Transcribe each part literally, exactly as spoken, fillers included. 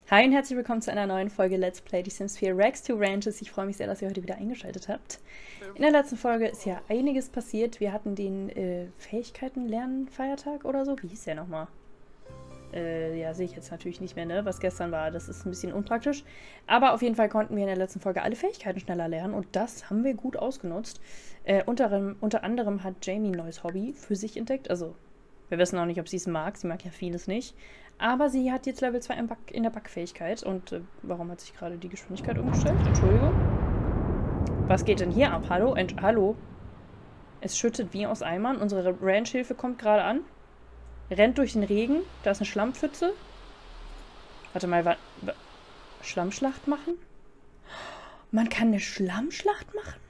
Hi und herzlich willkommen zu einer neuen Folge Let's Play The Sims vier Rags to Ranches. Ich freue mich sehr, dass ihr heute wieder eingeschaltet habt. In der letzten Folge ist ja einiges passiert. Wir hatten den äh, Fähigkeiten-Lernen-Feiertag oder so. Wie hieß der nochmal? Äh, ja, sehe ich jetzt natürlich nicht mehr, ne? Was gestern war. Das ist ein bisschen unpraktisch. Aber auf jeden Fall konnten wir in der letzten Folge alle Fähigkeiten schneller lernen und das haben wir gut ausgenutzt. Äh, unter, unter anderem hat Jamie ein neues Hobby für sich entdeckt. Also, wir wissen auch nicht, ob sie es mag. Sie mag ja vieles nicht. Aber sie hat jetzt Level zwei im Back, in der Backfähigkeit. Und äh, warum hat sich gerade die Geschwindigkeit umgestellt? Entschuldigung. Was geht denn hier ab? Hallo? Ent Hallo? Es schüttet wie aus Eimern. Unsere Ranchhilfe kommt gerade an. Rennt durch den Regen. Da ist eine Schlammpfütze. Warte mal, wa wa Schlammschlacht machen? Man kann eine Schlammschlacht machen?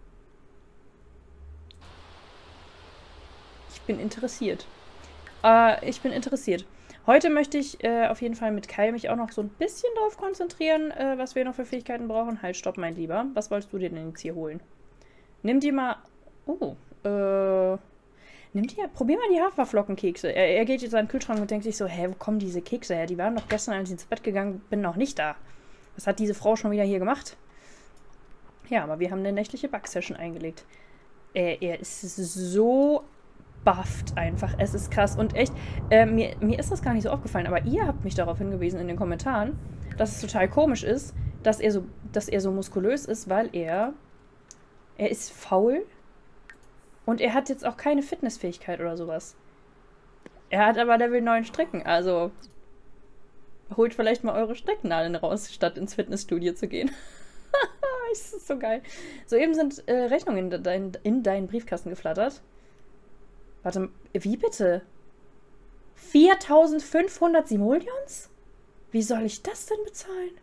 Ich bin interessiert. Äh, ich bin interessiert. Heute möchte ich äh, auf jeden Fall mit Kai mich auch noch so ein bisschen drauf konzentrieren, äh, was wir noch für Fähigkeiten brauchen. Halt, stopp, mein Lieber. Was wolltest du dir denn jetzt hier holen? Nimm dir mal... Oh, äh... Nimm dir... Probier mal die Haferflockenkekse. Er, er geht jetzt an den Kühlschrank und denkt sich so, hä, wo kommen diese Kekse her? Die waren doch gestern, als ich ins Bett gegangen bin, noch nicht da. Was hat diese Frau schon wieder hier gemacht? Ja, aber wir haben eine nächtliche Backsession eingelegt. Äh, er ist so... bufft einfach. Es ist krass. Und echt, äh, mir, mir ist das gar nicht so aufgefallen, aber ihr habt mich darauf hingewiesen in den Kommentaren, dass es total komisch ist, dass er so, dass er so muskulös ist, weil er, er ist faul und er hat jetzt auch keine Fitnessfähigkeit oder sowas. Er hat aber Level neun Strecken, also holt vielleicht mal eure Streckennadeln raus, statt ins Fitnessstudio zu gehen. Das ist so geil. Soeben sind äh, Rechnungen in, dein, in deinen Briefkasten geflattert. Warte, wie bitte? viertausendfünfhundert Simoleons? Wie soll ich das denn bezahlen?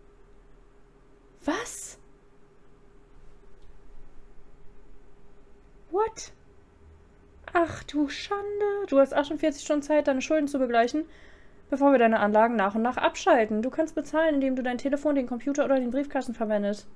Was? What? Ach du Schande. Du hast achtundvierzig Stunden Zeit, deine Schulden zu begleichen, bevor wir deine Anlagen nach und nach abschalten. Du kannst bezahlen, indem du dein Telefon, den Computer oder den Briefkasten verwendest.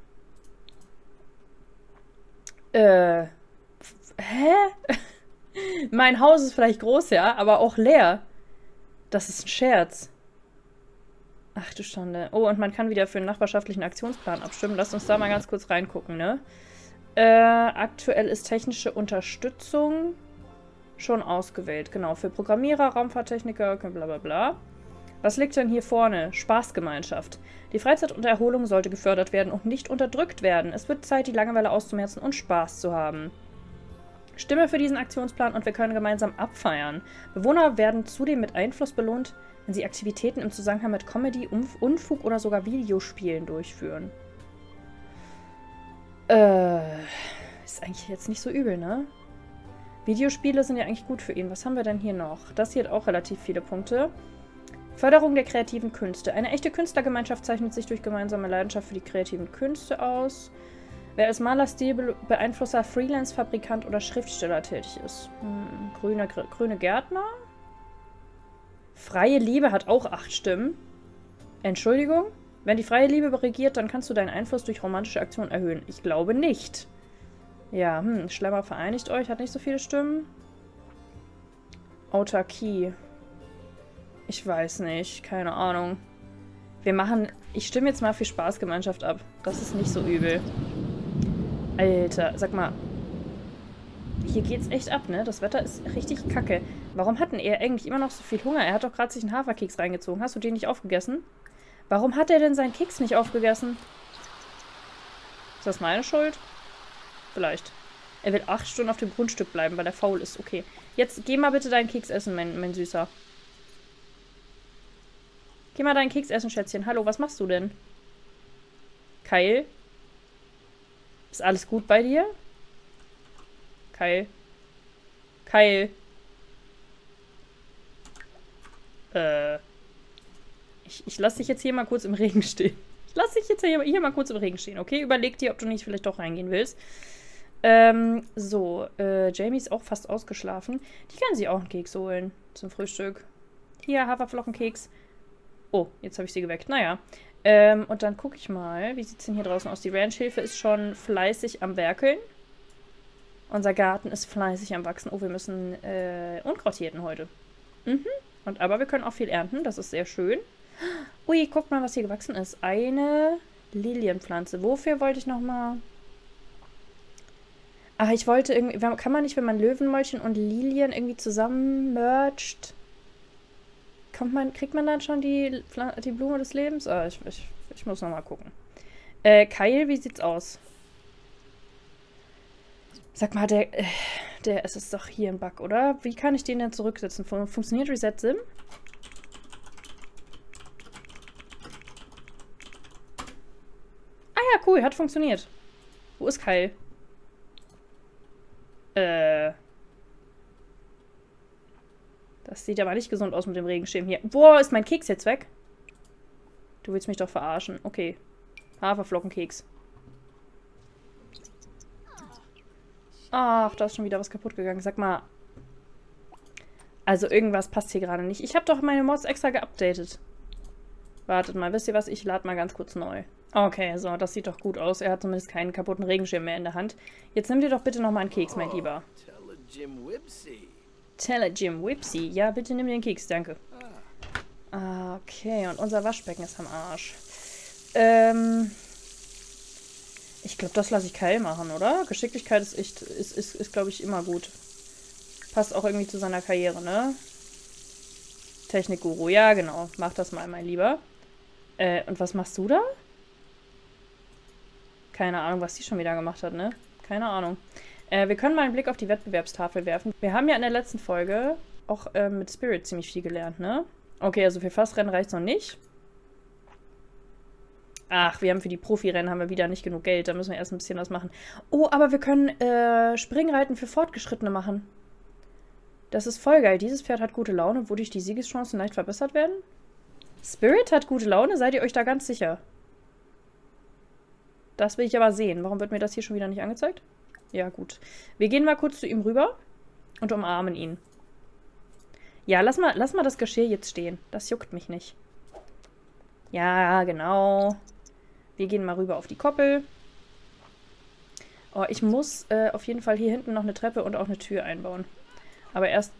Äh. Hä? Mein Haus ist vielleicht groß, ja, aber auch leer. Das ist ein Scherz. Ach du Schande. Oh, und man kann wieder für einen nachbarschaftlichen Aktionsplan abstimmen. Lasst uns da mal ganz kurz reingucken, ne? Äh, aktuell ist technische Unterstützung schon ausgewählt. Genau, für Programmierer, Raumfahrttechniker, bla bla bla. Was liegt denn hier vorne? Spaßgemeinschaft. Die Freizeit und Erholung sollte gefördert werden und nicht unterdrückt werden. Es wird Zeit, die Langeweile auszumerzen und Spaß zu haben. Stimme für diesen Aktionsplan und wir können gemeinsam abfeiern. Bewohner werden zudem mit Einfluss belohnt, wenn sie Aktivitäten im Zusammenhang mit Comedy, Unfug oder sogar Videospielen durchführen. Äh, ist eigentlich jetzt nicht so übel, ne? Videospiele sind ja eigentlich gut für ihn. Was haben wir denn hier noch? Das hier hat auch relativ viele Punkte. Förderung der kreativen Künste. Eine echte Künstlergemeinschaft zeichnet sich durch gemeinsame Leidenschaft für die kreativen Künste aus. Wer als Maler, Stilbeeinflusser, Freelance-Fabrikant oder Schriftsteller tätig ist. Hm, grüne, grüne Gärtner. Freie Liebe hat auch acht Stimmen. Entschuldigung? Wenn die freie Liebe regiert, dann kannst du deinen Einfluss durch romantische Aktionen erhöhen. Ich glaube nicht. Ja, hm, Schlemmer vereinigt euch, hat nicht so viele Stimmen. Autarkie. Ich weiß nicht, keine Ahnung. Wir machen... Ich stimme jetzt mal für Spaßgemeinschaft ab. Das ist nicht so übel. Alter, sag mal. Hier geht's echt ab, ne? Das Wetter ist richtig kacke. Warum hat denn er eigentlich immer noch so viel Hunger? Er hat doch gerade sich einen Haferkeks reingezogen. Hast du den nicht aufgegessen? Warum hat er denn seinen Keks nicht aufgegessen? Ist das meine Schuld? Vielleicht. Er will acht Stunden auf dem Grundstück bleiben, weil er faul ist. Okay. Jetzt geh mal bitte deinen Keks essen, mein, mein Süßer. Geh mal deinen Keks essen, Schätzchen. Hallo, was machst du denn? Kyle? Ist alles gut bei dir? Kyle? Kyle? Äh. Ich, ich lasse dich jetzt hier mal kurz im Regen stehen. Ich lasse dich jetzt hier, hier mal kurz im Regen stehen, okay? Überleg dir, ob du nicht vielleicht doch reingehen willst. Ähm, so. Äh, Jamie ist auch fast ausgeschlafen. Die kann sich auch einen Keks holen zum Frühstück. Hier, Haferflockenkeks. Oh, jetzt habe ich sie geweckt. Naja. Ähm, und dann gucke ich mal, wie sieht es denn hier draußen aus? Die Ranchhilfe ist schon fleißig am Werkeln. Unser Garten ist fleißig am Wachsen. Oh, wir müssen äh, Unkraut jäten heute. Mhm. Und, aber wir können auch viel ernten, das ist sehr schön. Ui, guck mal, was hier gewachsen ist. Eine Lilienpflanze. Wofür wollte ich nochmal... Ach, ich wollte irgendwie... Kann man nicht, wenn man Löwenmäulchen und Lilien irgendwie zusammen mercht... Kommt man, kriegt man dann schon die, die Blume des Lebens? Ah, ich, ich, ich muss nochmal gucken. Äh, Kyle, wie sieht's aus? Sag mal, der... Der es ist doch hier ein Bug, oder? Wie kann ich den denn zurücksetzen? Fun funktioniert Reset Sim? Ah ja, cool, hat funktioniert. Wo ist Kyle? Äh... Das sieht aber nicht gesund aus mit dem Regenschirm hier. Boah, ist mein Keks jetzt weg? Du willst mich doch verarschen. Okay. Haferflockenkeks. Ach, da ist schon wieder was kaputt gegangen. Sag mal. Also irgendwas passt hier gerade nicht. Ich habe doch meine Mods extra geupdatet. Wartet mal, wisst ihr was? Ich lade mal ganz kurz neu. Okay, so, das sieht doch gut aus. Er hat zumindest keinen kaputten Regenschirm mehr in der Hand. Jetzt nimm dir doch bitte nochmal einen Keks, mein Lieber. Tell Jim Whipsy. Ja, bitte nimm dir den Keks, danke. Okay, und unser Waschbecken ist am Arsch. Ähm... Ich glaube, das lasse ich Kyle machen, oder? Geschicklichkeit ist echt, ist, ist, ist glaube ich, immer gut. Passt auch irgendwie zu seiner Karriere, ne? Technikguru, ja, genau. Mach das mal, mein Lieber. Äh, und was machst du da? Keine Ahnung, was die schon wieder gemacht hat, ne? Keine Ahnung. Äh, wir können mal einen Blick auf die Wettbewerbstafel werfen. Wir haben ja in der letzten Folge auch äh, mit Spirit ziemlich viel gelernt, ne? Okay, also für Fassrennen reicht es noch nicht. Ach, wir haben für die Profirennen haben wir wieder nicht genug Geld. Da müssen wir erst ein bisschen was machen. Oh, aber wir können äh, Springreiten für Fortgeschrittene machen. Das ist voll geil. Dieses Pferd hat gute Laune, wodurch die Siegeschancen leicht verbessert werden. Spirit hat gute Laune? Seid ihr euch da ganz sicher? Das will ich aber sehen. Warum wird mir das hier schon wieder nicht angezeigt? Ja, gut. Wir gehen mal kurz zu ihm rüber und umarmen ihn. Ja, lass mal, lass mal das Geschirr jetzt stehen. Das juckt mich nicht. Ja, genau. Wir gehen mal rüber auf die Koppel. Oh, ich muss äh, auf jeden Fall hier hinten noch eine Treppe und auch eine Tür einbauen. Aber erst...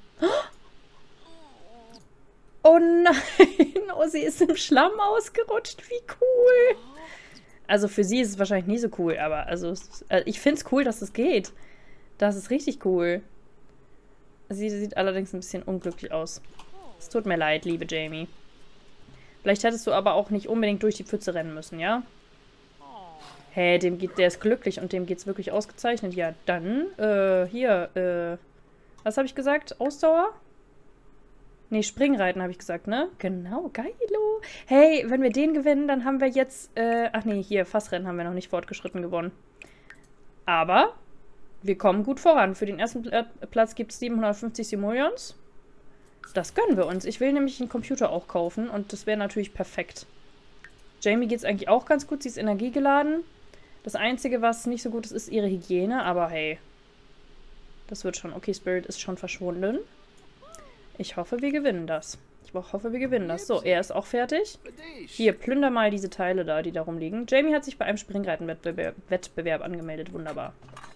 Oh nein! Oh, sie ist im Schlamm ausgerutscht. Wie cool! Also für sie ist es wahrscheinlich nie so cool, aber also, äh, ich finde es cool, dass es geht. Das ist richtig cool. Sie sieht allerdings ein bisschen unglücklich aus. Es tut mir leid, liebe Jamie. Vielleicht hättest du aber auch nicht unbedingt durch die Pfütze rennen müssen, ja? Hä, hey, dem geht, der ist glücklich und dem geht's wirklich ausgezeichnet. Ja, dann, äh, hier, äh, was habe ich gesagt? Ausdauer? Nee, Springreiten habe ich gesagt, ne? Genau, geilo. Hey, wenn wir den gewinnen, dann haben wir jetzt, äh, ach nee, hier, Fassrennen haben wir noch nicht fortgeschritten gewonnen. Aber wir kommen gut voran. Für den ersten Pl Platz gibt es siebenhundertfünfzig Simoleons. Das gönnen wir uns. Ich will nämlich einen Computer auch kaufen und das wäre natürlich perfekt. Jamie geht es eigentlich auch ganz gut. Sie ist energiegeladen. Das Einzige, was nicht so gut ist, ist ihre Hygiene. Aber hey, das wird schon. Okay, Spirit ist schon verschwunden. Ich hoffe, wir gewinnen das. Ich hoffe, wir gewinnen das. So, er ist auch fertig. Hier, plünder mal diese Teile da, die da rumliegen. Jamie hat sich bei einem Springreiten-Wettbewerb Wettbewerb angemeldet. Wunderbar.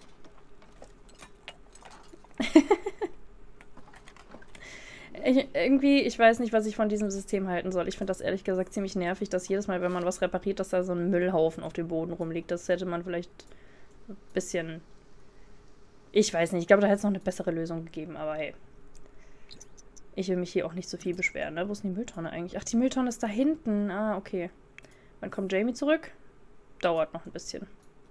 Ich, irgendwie, ich weiß nicht, was ich von diesem System halten soll. Ich finde das ehrlich gesagt ziemlich nervig, dass jedes Mal, wenn man was repariert, dass da so ein Müllhaufen auf dem Boden rumliegt. Das hätte man vielleicht ein bisschen... Ich weiß nicht, ich glaube, da hätte es noch eine bessere Lösung gegeben, aber hey. Ich will mich hier auch nicht so viel beschweren, ne? Wo ist denn die Mülltonne eigentlich? Ach, die Mülltonne ist da hinten. Ah, okay. Wann kommt Jamie zurück? Dauert noch ein bisschen.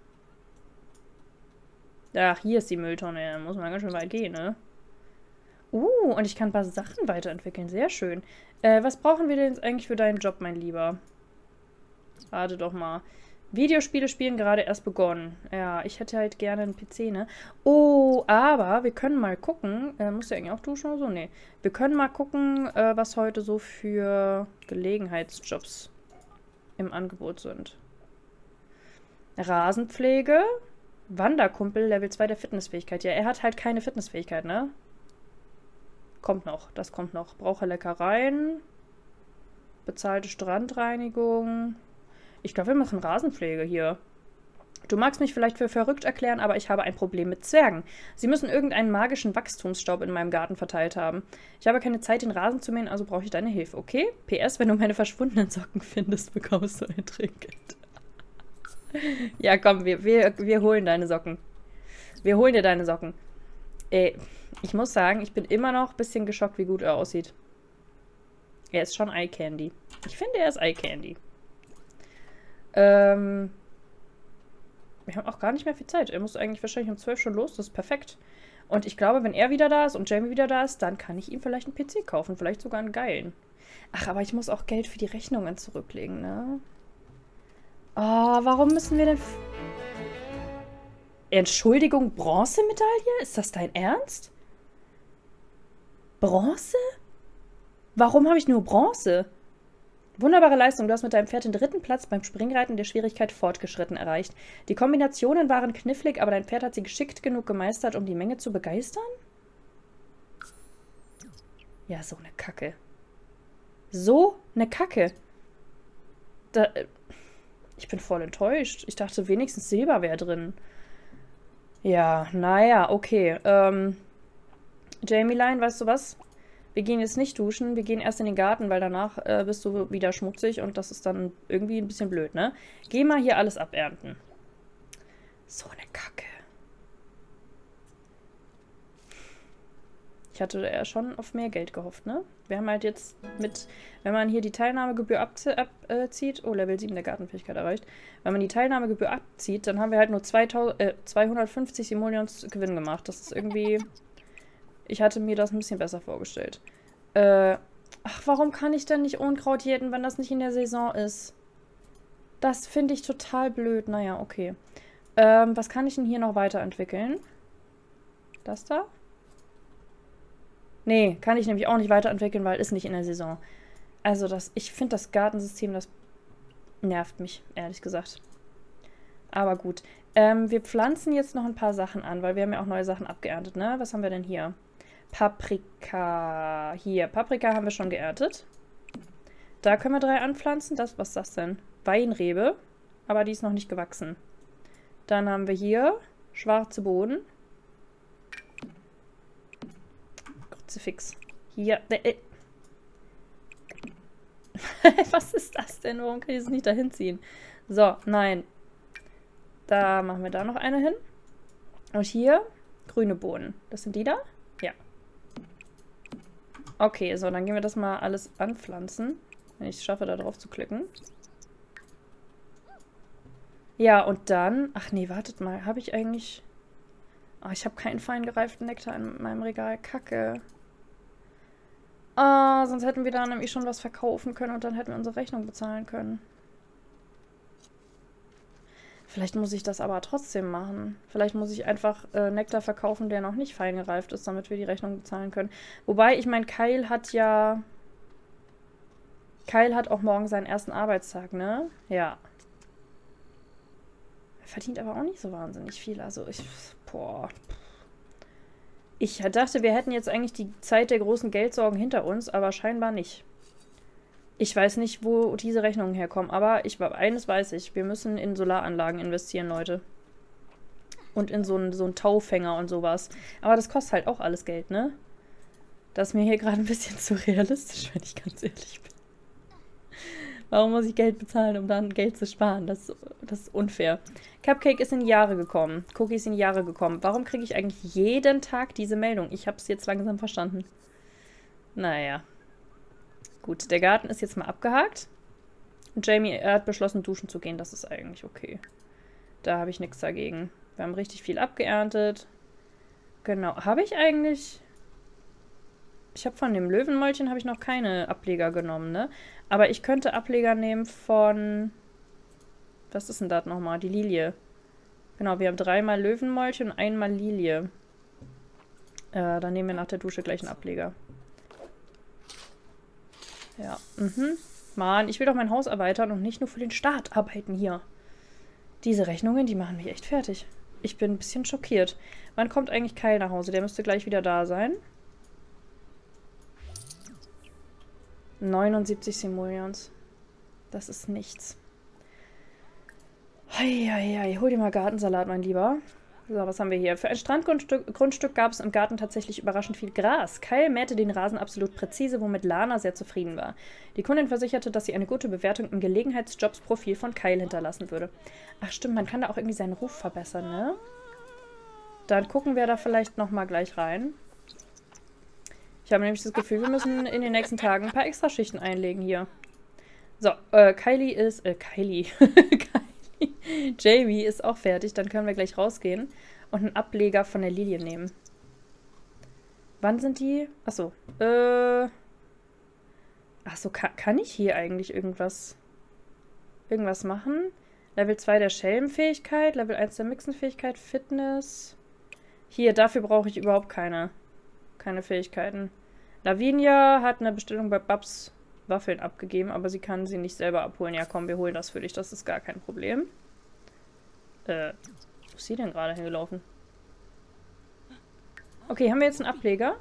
Ach, hier ist die Mülltonne. Da muss man ganz schön weit gehen, ne? Uh, und ich kann ein paar Sachen weiterentwickeln. Sehr schön. Äh, was brauchen wir denn jetzt eigentlich für deinen Job, mein Lieber? Warte doch mal. Videospiele spielen gerade erst begonnen. Ja, ich hätte halt gerne einen P C, ne? Oh, aber wir können mal gucken. Äh, muss ja eigentlich auch duschen oder so? Nee. Wir können mal gucken, äh, was heute so für Gelegenheitsjobs im Angebot sind. Rasenpflege. Wanderkumpel, Level zwei der Fitnessfähigkeit. Ja, er hat halt keine Fitnessfähigkeit, ne? Kommt noch, das kommt noch. Brauche Leckereien. Bezahlte Strandreinigung. Ich glaube, wir machen Rasenpflege hier. Du magst mich vielleicht für verrückt erklären, aber ich habe ein Problem mit Zwergen. Sie müssen irgendeinen magischen Wachstumsstaub in meinem Garten verteilt haben. Ich habe keine Zeit, den Rasen zu mähen, also brauche ich deine Hilfe, okay? P S, wenn du meine verschwundenen Socken findest, bekommst du ein Trinkgeld. Ja, komm, wir, wir, wir holen deine Socken. Wir holen dir deine Socken. Ey, ich muss sagen, ich bin immer noch ein bisschen geschockt, wie gut er aussieht. Er ist schon Eye Candy. Ich finde, er ist Eye Candy. Ähm... Wir haben auch gar nicht mehr viel Zeit. Er muss eigentlich wahrscheinlich um zwölf schon los. Das ist perfekt. Und ich glaube, wenn er wieder da ist und Jamie wieder da ist, dann kann ich ihm vielleicht einen P C kaufen. Vielleicht sogar einen geilen. Ach, aber ich muss auch Geld für die Rechnungen zurücklegen, ne? Oh, warum müssen wir denn... F Entschuldigung, Bronzemedaille? Ist das dein Ernst? Bronze? Warum habe ich nur Bronze? Wunderbare Leistung, du hast mit deinem Pferd den dritten Platz beim Springreiten der Schwierigkeit fortgeschritten erreicht. Die Kombinationen waren knifflig, aber dein Pferd hat sie geschickt genug gemeistert, um die Menge zu begeistern? Ja, so eine Kacke. So eine Kacke. Da, ich bin voll enttäuscht. Ich dachte, wenigstens Silber wäre drin. Ja, naja, okay. Ähm, Jamie-Line, weißt du was? Wir gehen jetzt nicht duschen, wir gehen erst in den Garten, weil danach äh, bist du wieder schmutzig und das ist dann irgendwie ein bisschen blöd, ne? Geh mal hier alles abernten. So eine Kacke. Ich hatte ja schon auf mehr Geld gehofft, ne? Wir haben halt jetzt mit, wenn man hier die Teilnahmegebühr abzieht, ab, oh, Level sieben der Gartenfähigkeit erreicht. Wenn man die Teilnahmegebühr abzieht, dann haben wir halt nur zweitausend, äh, zweihundertfünfzig Simoleons Gewinn gemacht. Das ist irgendwie... Ich hatte mir das ein bisschen besser vorgestellt. Äh, ach, warum kann ich denn nicht Unkraut jäten, wenn das nicht in der Saison ist? Das finde ich total blöd. Naja, okay. Ähm, was kann ich denn hier noch weiterentwickeln? Das da? Nee, kann ich nämlich auch nicht weiterentwickeln, weil ist nicht in der Saison. Also das, ich finde das Gartensystem, das nervt mich, ehrlich gesagt. Aber gut. Ähm, wir pflanzen jetzt noch ein paar Sachen an, weil wir haben ja auch neue Sachen abgeerntet, ne? Was haben wir denn hier? Paprika. Hier, Paprika haben wir schon geerntet. Da können wir drei anpflanzen. Das, was ist das denn? Weinrebe. Aber die ist noch nicht gewachsen. Dann haben wir hier schwarze Bohnen. Kruzifix. Hier. Äh, was ist das denn? Warum kann ich es nicht dahin ziehen? So, nein. Da machen wir da noch eine hin. Und hier grüne Bohnen. Das sind die da? Ja. Okay, so, dann gehen wir das mal alles anpflanzen. Wenn ich es schaffe, da drauf zu klicken. Ja, und dann... Ach nee, wartet mal. Habe ich eigentlich... Oh, ich habe keinen fein gereiften Nektar in meinem Regal. Kacke. Ah, oh, sonst hätten wir da nämlich schon was verkaufen können und dann hätten wir unsere Rechnung bezahlen können. Vielleicht muss ich das aber trotzdem machen. Vielleicht muss ich einfach äh, Nektar verkaufen, der noch nicht fein gereift ist, damit wir die Rechnung bezahlen können. Wobei, ich meine, Kyle hat ja... Kyle hat auch morgen seinen ersten Arbeitstag, ne? Ja. Er verdient aber auch nicht so wahnsinnig viel. Also ich... Boah. Ich dachte, wir hätten jetzt eigentlich die Zeit der großen Geldsorgen hinter uns, aber scheinbar nicht. Ich weiß nicht, wo diese Rechnungen herkommen, aber ich, eines weiß ich. Wir müssen in Solaranlagen investieren, Leute. Und in so einen, so einen Taufänger und sowas. Aber das kostet halt auch alles Geld, ne? Das ist mir hier gerade ein bisschen zu realistisch, wenn ich ganz ehrlich bin. Warum muss ich Geld bezahlen, um dann Geld zu sparen? Das, das ist unfair. Cupcake ist in Jahre gekommen. Cookie ist in Jahre gekommen. Warum kriege ich eigentlich jeden Tag diese Meldung? Ich habe es jetzt langsam verstanden. Naja. Gut, der Garten ist jetzt mal abgehakt. Und Jamie er hat beschlossen, duschen zu gehen. Das ist eigentlich okay. Da habe ich nichts dagegen. Wir haben richtig viel abgeerntet. Genau. Habe ich eigentlich... Ich habe von dem Löwenmäulchen habe ich noch keine Ableger genommen, ne? Aber ich könnte Ableger nehmen von... Was ist denn das nochmal? Die Lilie. Genau, wir haben dreimal Löwenmäulchen und einmal Lilie. Äh, dann nehmen wir nach der Dusche gleich einen Ableger. Ja, mhm. Mann, ich will doch mein Haus erweitern und nicht nur für den Staat arbeiten hier. Diese Rechnungen, die machen mich echt fertig. Ich bin ein bisschen schockiert. Wann kommt eigentlich Kyle nach Hause? Der müsste gleich wieder da sein. neunundsiebzig Simoleons. Das ist nichts. Heieiei, hol dir mal Gartensalat, mein Lieber. So, was haben wir hier? Für ein Strandgrundstück Grundstück gab es im Garten tatsächlich überraschend viel Gras. Kyle mähte den Rasen absolut präzise, womit Lana sehr zufrieden war. Die Kundin versicherte, dass sie eine gute Bewertung im Gelegenheitsjobs-Profil von Kyle hinterlassen würde. Ach stimmt, man kann da auch irgendwie seinen Ruf verbessern, ne? Dann gucken wir da vielleicht nochmal gleich rein. Ich habe nämlich das Gefühl, wir müssen in den nächsten Tagen ein paar Extraschichten einlegen hier. So, äh, Kylie ist, äh, Kylie. Kylie. Jamie ist auch fertig, dann können wir gleich rausgehen und einen Ableger von der Lilie nehmen. Wann sind die? Achso, äh... Achso, kann, kann ich hier eigentlich irgendwas, irgendwas machen? Level zwei der Schelmenfähigkeit, Level eins der Mixenfähigkeit, Fitness. Hier, dafür brauche ich überhaupt keine, keine Fähigkeiten. Lavinia hat eine Bestellung bei Babs Waffeln abgegeben, aber sie kann sie nicht selber abholen. Ja, komm, wir holen das für dich. Das ist gar kein Problem. Äh, wo ist sie denn gerade hingelaufen? Okay, haben wir jetzt einen Ableger?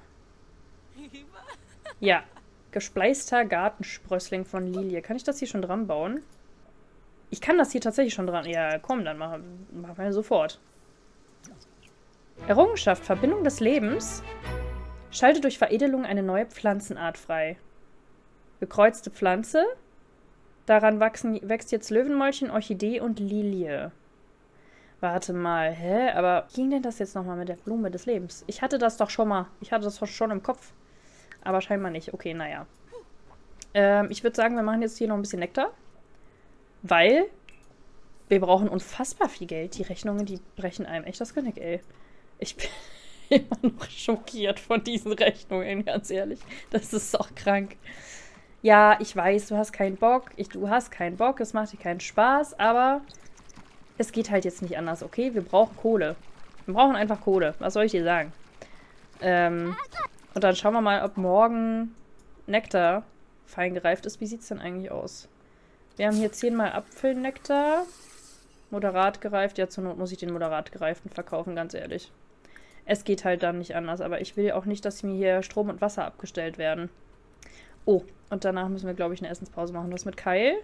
Ja. Gespleister Gartensprössling von Lilie. Kann ich das hier schon dran bauen? Ich kann das hier tatsächlich schon dran. Ja, komm, dann machen, machen wir sofort. Errungenschaft. Verbindung des Lebens. Schalte durch Veredelung eine neue Pflanzenart frei. Gekreuzte Pflanze. Daran wachsen, wächst jetzt Löwenmäulchen, Orchidee und Lilie. Warte mal, hä? Aber wie ging denn das jetzt nochmal mit der Blume des Lebens? Ich hatte das doch schon mal. Ich hatte das doch schon im Kopf. Aber scheinbar nicht. Okay, naja. Ähm, ich würde sagen, wir machen jetzt hier noch ein bisschen Nektar. Weil wir brauchen unfassbar viel Geld. Die Rechnungen, die brechen einem echt das Genick, ey. Ich bin immer noch schockiert von diesen Rechnungen, ganz ehrlich. Das ist auch krank. Ja, ich weiß, du hast keinen Bock. Ich, du hast keinen Bock, es macht dir keinen Spaß, aber es geht halt jetzt nicht anders, okay? Wir brauchen Kohle. Wir brauchen einfach Kohle. Was soll ich dir sagen? Ähm, und dann schauen wir mal, ob morgen Nektar fein gereift ist. Wie sieht es denn eigentlich aus? Wir haben hier zehnmal Apfelnektar. Moderat gereift. Ja, zur Not muss ich den moderat gereiften verkaufen, ganz ehrlich. Es geht halt dann nicht anders, aber ich will auch nicht, dass mir hier Strom und Wasser abgestellt werden. Oh, und danach müssen wir, glaube ich, eine Essenspause machen. Was mit Kyle?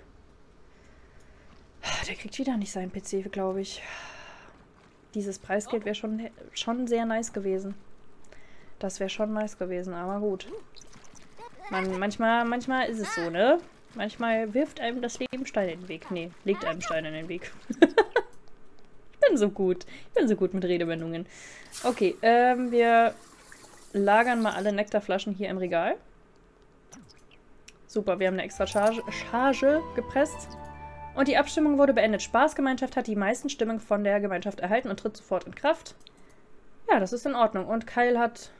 Der kriegt wieder nicht seinen P C, glaube ich. Dieses Preisgeld wäre schon, schon sehr nice gewesen. Das wäre schon nice gewesen, aber gut. Man, manchmal, manchmal ist es so, ne? Manchmal wirft einem das Leben Steine in den Weg. Nee, legt einem Steine in den Weg. Ich bin so gut. Ich bin so gut mit Redewendungen. Okay, ähm, wir lagern mal alle Nektarflaschen hier im Regal. Super, wir haben eine extra Charge, Charge gepresst. Und die Abstimmung wurde beendet. Spaßgemeinschaft hat die meisten Stimmen von der Gemeinschaft erhalten und tritt sofort in Kraft. Ja, das ist in Ordnung. Und Kyle hat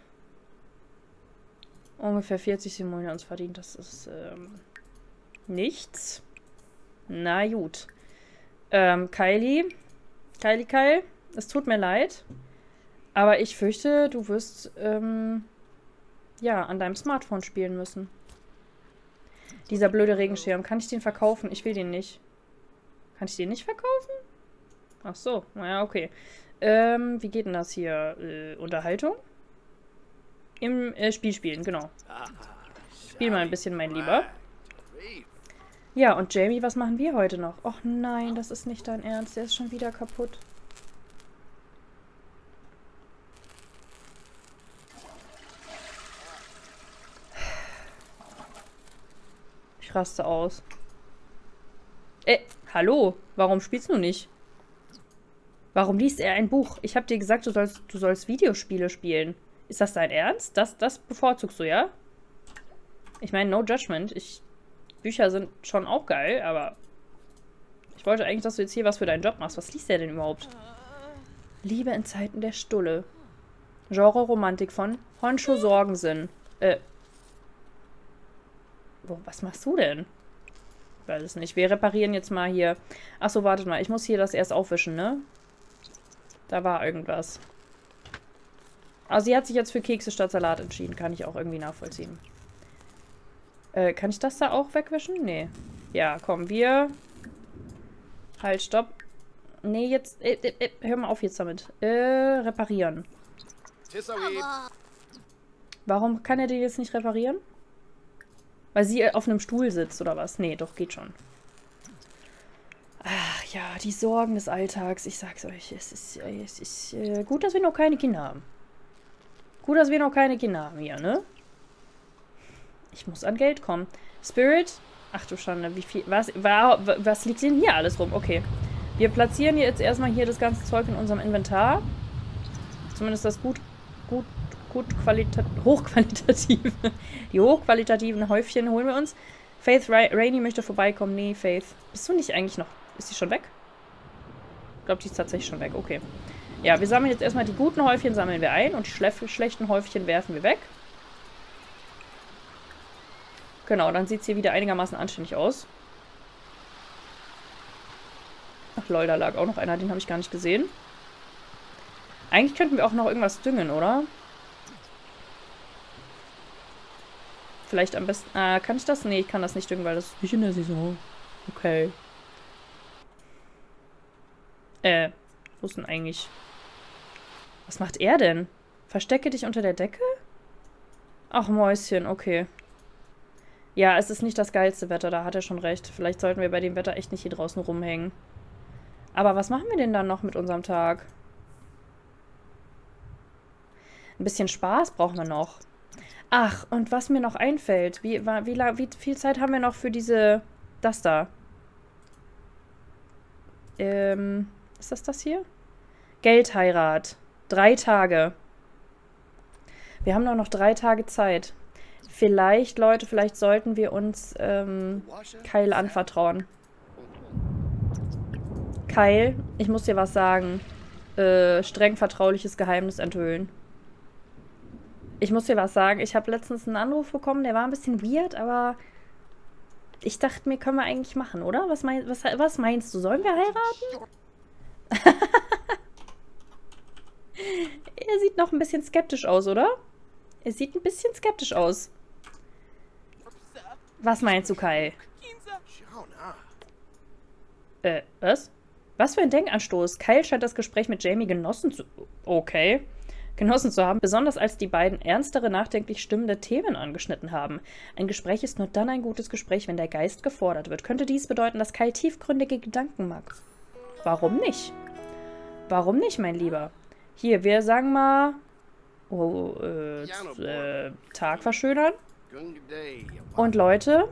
ungefähr vierzig Simoleons verdient. Das ist ähm, nichts. Na gut. Ähm, Kylie. Kylie, Kyle. Es tut mir leid. Aber ich fürchte, du wirst ähm, ja, an deinem Smartphone spielen müssen. Dieser blöde Regenschirm. Kann ich den verkaufen? Ich will den nicht. Kann ich den nicht verkaufen? Ach so. Naja, okay. Ähm, wie geht denn das hier? Äh, Unterhaltung? Im äh, Spiel spielen, genau. Spiel mal ein bisschen, mein Lieber. Ja, und Jamie, was machen wir heute noch? Och nein, das ist nicht dein Ernst. Der ist schon wieder kaputt. Ich raste aus. Äh, hallo? Warum spielst du nicht? Warum liest er ein Buch? Ich habe dir gesagt, du sollst, du sollst Videospiele spielen. Ist das dein Ernst? Das, das bevorzugst du, ja? Ich meine, no judgment. Ich, Bücher sind schon auch geil, aber ich wollte eigentlich, dass du jetzt hier was für deinen Job machst. Was liest der denn überhaupt? Liebe in Zeiten der Stulle. Genre Romantik von Honshu Sorgensen. Äh. Wo, was machst du denn? Ich weiß es nicht. Wir reparieren jetzt mal hier. Achso, wartet mal. Ich muss hier das erst aufwischen, ne? Da war irgendwas. Also sie hat sich jetzt für Kekse statt Salat entschieden. Kann ich auch irgendwie nachvollziehen. Äh, kann ich das da auch wegwischen? Nee. Ja, komm, wir... Halt, stopp. Nee, jetzt... Äh, äh, äh, hör mal auf jetzt damit. Äh, reparieren. Warum kann er den jetzt nicht reparieren? Weil sie auf einem Stuhl sitzt, oder was? Nee, doch, geht schon. Ach ja, die Sorgen des Alltags. Ich sag's euch, es ist, es ist äh, gut, dass wir noch keine Kinder haben. Gut, dass wir noch keine Kinder haben hier, ne? Ich muss an Geld kommen. Spirit? Ach du Schande, wie viel... Was, was liegt denn hier alles rum? Okay. Wir platzieren jetzt erstmal hier das ganze Zeug in unserem Inventar. Zumindest das gut, gut, gut qualita hochqualitative. Die hochqualitativen Häufchen holen wir uns. Faith Ra Rainy möchte vorbeikommen. Nee, Faith. Bist du nicht eigentlich noch... Ist die schon weg? Ich glaube, die ist tatsächlich schon weg. Okay. Ja, wir sammeln jetzt erstmal die guten Häufchen, sammeln wir ein. Und die schle schlechten Häufchen werfen wir weg. Genau, dann sieht es hier wieder einigermaßen anständig aus. Ach lol, da lag auch noch einer, den habe ich gar nicht gesehen. Eigentlich könnten wir auch noch irgendwas düngen, oder? Vielleicht am besten... Ah, kann ich das? Nee, ich kann das nicht düngen, weil das ist nicht in der Saison. Okay. Äh, wo ist denn eigentlich... Was macht er denn? Verstecke dich unter der Decke? Ach, Mäuschen, okay. Ja, es ist nicht das geilste Wetter, da hat er schon recht. Vielleicht sollten wir bei dem Wetter echt nicht hier draußen rumhängen. Aber was machen wir denn dann noch mit unserem Tag? Ein bisschen Spaß brauchen wir noch. Ach, und was mir noch einfällt, wie, wie, wie viel Zeit haben wir noch für diese, das da? Ähm, ist das das hier? Geldheirat. Drei Tage. Wir haben nur noch drei Tage Zeit. Vielleicht, Leute, vielleicht sollten wir uns ähm, Kyle anvertrauen. Kyle, ich muss dir was sagen. Äh, streng vertrauliches Geheimnis enthüllen. Ich muss dir was sagen. Ich habe letztens einen Anruf bekommen, der war ein bisschen weird, aber ich dachte mir, können wir eigentlich machen, oder? Was, mein, was, was meinst du? Sollen wir heiraten? Er sieht noch ein bisschen skeptisch aus, oder? Er sieht ein bisschen skeptisch aus. Was meinst du, Kai? Äh, was? Was für ein Denkanstoß. Kyle scheint das Gespräch mit Jamie genossen zu... Okay. Genossen zu haben, besonders als die beiden ernstere, nachdenklich stimmende Themen angeschnitten haben. Ein Gespräch ist nur dann ein gutes Gespräch, wenn der Geist gefordert wird. Könnte dies bedeuten, dass Kyle tiefgründige Gedanken mag? Warum nicht? Warum nicht, mein Lieber? Hier, wir sagen mal... Oh, äh, äh, Tag verschönern. Und Leute...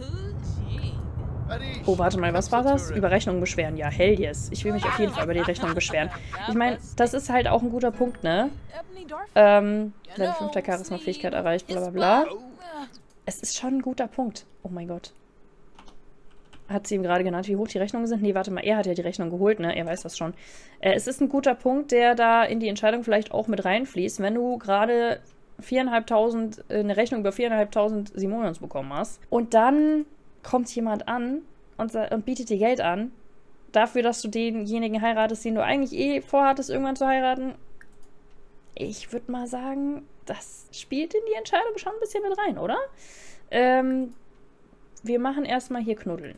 Oh, warte mal, was war das? Über Rechnungen beschweren. Ja, hell yes. Ich will mich auf jeden Fall über die Rechnungen beschweren. Ich meine, das ist halt auch ein guter Punkt, ne? Ähm, Level fünf der Charisma-Fähigkeit erreicht, bla bla bla. Es ist schon ein guter Punkt. Oh mein Gott. Hat sie ihm gerade genannt, wie hoch die Rechnungen sind? Nee, warte mal, er hat ja die Rechnung geholt, ne? Er weiß das schon. Äh, es ist ein guter Punkt, der da in die Entscheidung vielleicht auch mit reinfließt, wenn du gerade viertausendfünfhundert, äh, eine Rechnung über viertausendfünfhundert Simoleons bekommen hast. Und dann kommt jemand an und, und bietet dir Geld an, dafür, dass du denjenigen heiratest, den du eigentlich eh vorhattest, irgendwann zu heiraten. Ich würde mal sagen, das spielt in die Entscheidung schon ein bisschen mit rein, oder? Ähm, wir machen erstmal hier knuddeln.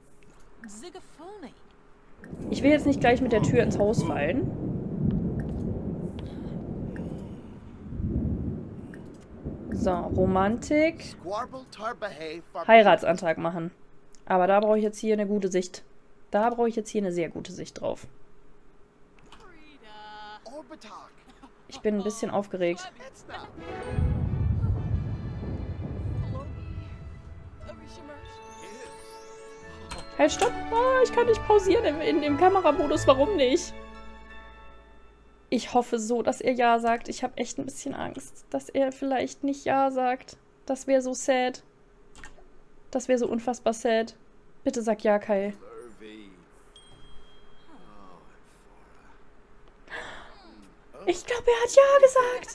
Ich will jetzt nicht gleich mit der Tür ins Haus fallen. So, Romantik. Heiratsantrag machen. Aber da brauche ich jetzt hier eine gute Sicht. Da brauche ich jetzt hier eine sehr gute Sicht drauf. Ich bin ein bisschen aufgeregt. Halt, stopp! Oh, ich kann nicht pausieren im, in, im Kameramodus. Warum nicht? Ich hoffe so, dass er Ja sagt. Ich habe echt ein bisschen Angst, dass er vielleicht nicht Ja sagt. Das wäre so sad. Das wäre so unfassbar sad. Bitte sag Ja, Kai. Ich glaube, er hat Ja gesagt.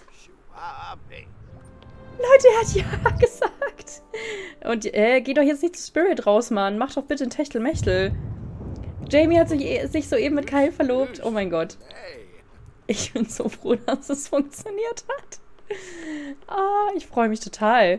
Leute, er hat Ja gesagt. Und äh, geh doch jetzt nicht zu Spirit raus, Mann. Mach doch bitte ein Techtelmechtel. Jamie hat sich, sich soeben mit Kyle verlobt. Oh mein Gott. Ich bin so froh, dass es funktioniert hat. Ah, ich freue mich total.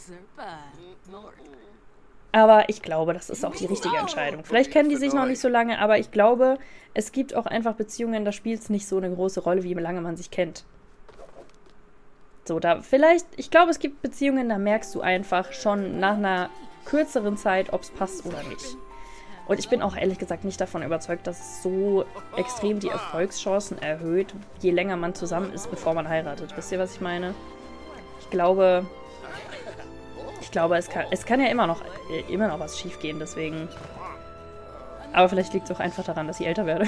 Aber ich glaube, das ist auch die richtige Entscheidung. Vielleicht kennen die sich noch nicht so lange, aber ich glaube, es gibt auch einfach Beziehungen, da spielt es nicht so eine große Rolle, wie lange man sich kennt. So, da vielleicht, ich glaube, es gibt Beziehungen, da merkst du einfach schon nach einer kürzeren Zeit, ob es passt oder nicht. Und ich bin auch ehrlich gesagt nicht davon überzeugt, dass es so extrem die Erfolgschancen erhöht, je länger man zusammen ist, bevor man heiratet. Wisst ihr, was ich meine? Ich glaube, ich glaube, es kann, es kann ja immer noch, immer noch was schief gehen, deswegen. Aber vielleicht liegt es auch einfach daran, dass ich älter werde.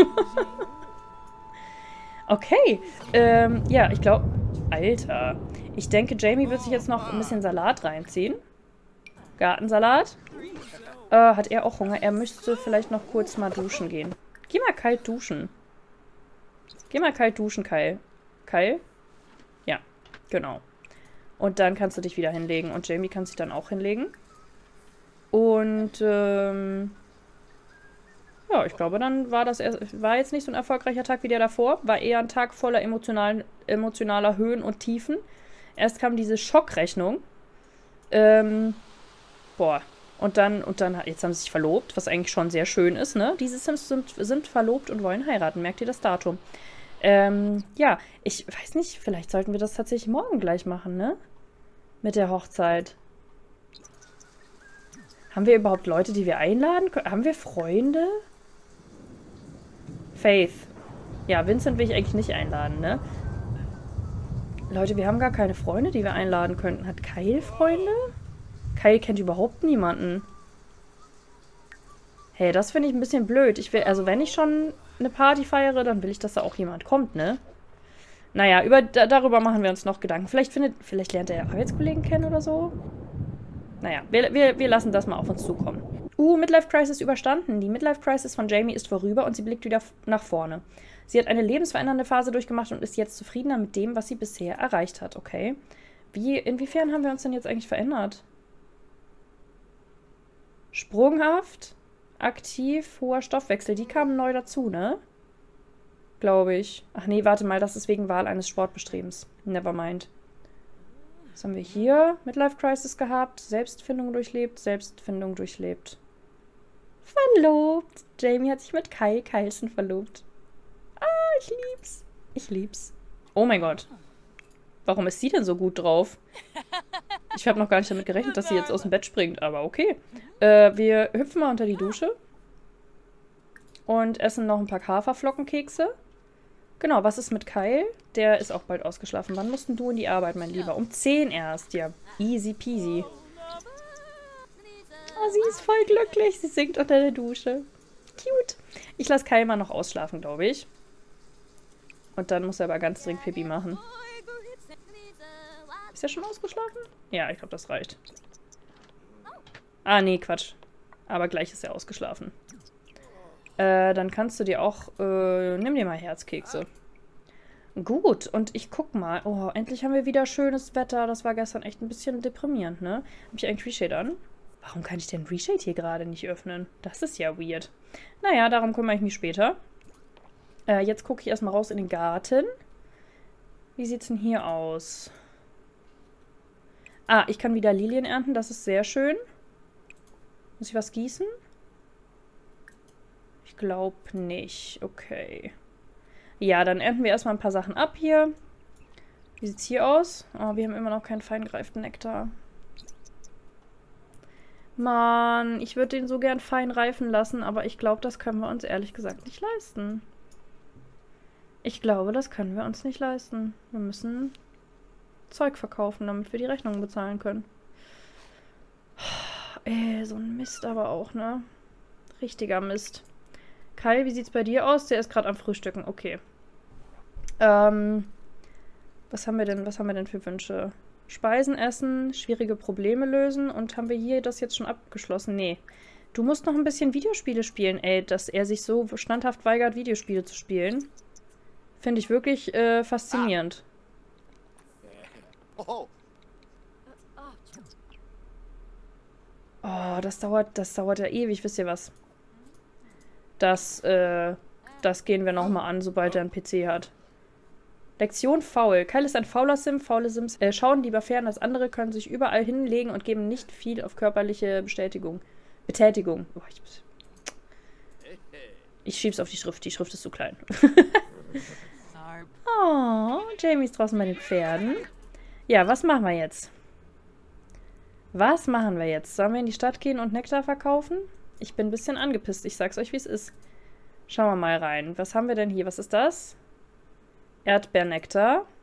Okay, ähm, ja, ich glaube, Alter. Ich denke, Jamie wird sich jetzt noch ein bisschen Salat reinziehen. Gartensalat. Äh, hat er auch Hunger? Er müsste vielleicht noch kurz mal duschen gehen. Geh mal kalt duschen. Geh mal kalt duschen, Kyle. Kyle? Ja, genau. Und dann kannst du dich wieder hinlegen. Und Jamie kann sich dann auch hinlegen. Und, ähm... ja, ich glaube, dann war das war jetzt nicht so ein erfolgreicher Tag wie der davor. War eher ein Tag voller emotionalen, emotionaler Höhen und Tiefen. Erst kam diese Schockrechnung. Ähm, boah. Und dann, und dann, jetzt haben sie sich verlobt, was eigentlich schon sehr schön ist, ne? Diese Sims sind, sind verlobt und wollen heiraten. Merkt ihr das Datum? Ähm, ja, ich weiß nicht, vielleicht sollten wir das tatsächlich morgen gleich machen, ne? Mit der Hochzeit. Haben wir überhaupt Leute, die wir einladen können? Haben wir Freunde? Faith. Ja, Vincent will ich eigentlich nicht einladen, ne? Leute, wir haben gar keine Freunde, die wir einladen könnten. Hat Kyle Freunde? Kyle kennt überhaupt niemanden. Hey, das finde ich ein bisschen blöd. Ich will, also wenn ich schon eine Party feiere, dann will ich, dass da auch jemand kommt, ne? Naja, über, da, darüber machen wir uns noch Gedanken. Vielleicht findet, vielleicht lernt er ja Arbeitskollegen kennen oder so. Naja, wir, wir, wir lassen das mal auf uns zukommen. Uh, Midlife Crisis überstanden. Die Midlife Crisis von Jamie ist vorüber und sie blickt wieder nach vorne. Sie hat eine lebensverändernde Phase durchgemacht und ist jetzt zufriedener mit dem, was sie bisher erreicht hat. Okay. Wie, inwiefern haben wir uns denn jetzt eigentlich verändert? Sprunghaft, aktiv, hoher Stoffwechsel. Die kamen neu dazu, ne? Glaube ich. Ach nee, warte mal, das ist wegen Wahl eines Sportbestrebens. Nevermind. Was haben wir hier? Midlife Crisis gehabt, Selbstfindung durchlebt, Selbstfindung durchlebt. Verlobt. Jamie hat sich mit Kyle Kyleson verlobt. Ah, ich lieb's. Ich lieb's. Oh mein Gott. Warum ist sie denn so gut drauf? Ich habe noch gar nicht damit gerechnet, dass sie jetzt aus dem Bett springt, aber okay. Äh, wir hüpfen mal unter die Dusche. Und essen noch ein paar Haferflockenkekse. Genau, was ist mit Kyle? Der ist auch bald ausgeschlafen. Wann musst denn du in die Arbeit, mein Lieber? Um zehn erst. Ja, easy peasy. Oh, sie ist voll glücklich. Sie singt unter der Dusche. Cute. Ich lasse Kyle mal noch ausschlafen, glaube ich. Und dann muss er aber ganz dringend Pipi machen. Ist er schon ausgeschlafen? Ja, ich glaube, das reicht. Ah, nee, Quatsch. Aber gleich ist er ausgeschlafen. Äh, dann kannst du dir auch... Äh, nimm dir mal Herzkekse. Gut, und ich guck mal. Oh, endlich haben wir wieder schönes Wetter. Das war gestern echt ein bisschen deprimierend, ne? Hab ich eigentlich Reshade an? Warum kann ich den Reshade hier gerade nicht öffnen? Das ist ja weird. Naja, darum kümmere ich mich später. Äh, jetzt gucke ich erstmal raus in den Garten. Wie sieht's denn hier aus? Ah, ich kann wieder Lilien ernten. Das ist sehr schön. Muss ich was gießen? Ich glaube nicht. Okay. Ja, dann ernten wir erstmal ein paar Sachen ab hier. Wie sieht's hier aus? Oh, wir haben immer noch keinen feingereiften Nektar. Mann, ich würde den so gern fein reifen lassen, aber ich glaube, das können wir uns ehrlich gesagt nicht leisten. Ich glaube, das können wir uns nicht leisten. Wir müssen Zeug verkaufen, damit wir die Rechnungen bezahlen können. Ey, so ein Mist aber auch, ne? Richtiger Mist. Kyle, wie sieht's bei dir aus? Der ist gerade am Frühstücken. Okay. Ähm, was haben wir denn, was haben wir denn für Wünsche? Speisen essen, schwierige Probleme lösen. Und haben wir hier das jetzt schon abgeschlossen? Nee. Du musst noch ein bisschen Videospiele spielen, ey. Dass er sich so standhaft weigert, Videospiele zu spielen. Finde ich wirklich äh, faszinierend. Oh, das dauert, das dauert ja ewig, wisst ihr was? Das, äh, das gehen wir nochmal an, sobald er einen P C hat. Lektion faul. Kyle ist ein fauler Sim. Faule Sims äh, schauen lieber fern als andere, können sich überall hinlegen und geben nicht viel auf körperliche Bestätigung. Betätigung. Oh, ich, ich schieb's auf die Schrift. Die Schrift ist zu klein. Oh, Jamie ist draußen bei den Pferden. Ja, was machen wir jetzt? Was machen wir jetzt? Sollen wir in die Stadt gehen und Nektar verkaufen? Ich bin ein bisschen angepisst. Ich sag's euch, wie es ist. Schauen wir mal rein. Was haben wir denn hier? Was ist das? Erdbeernektar.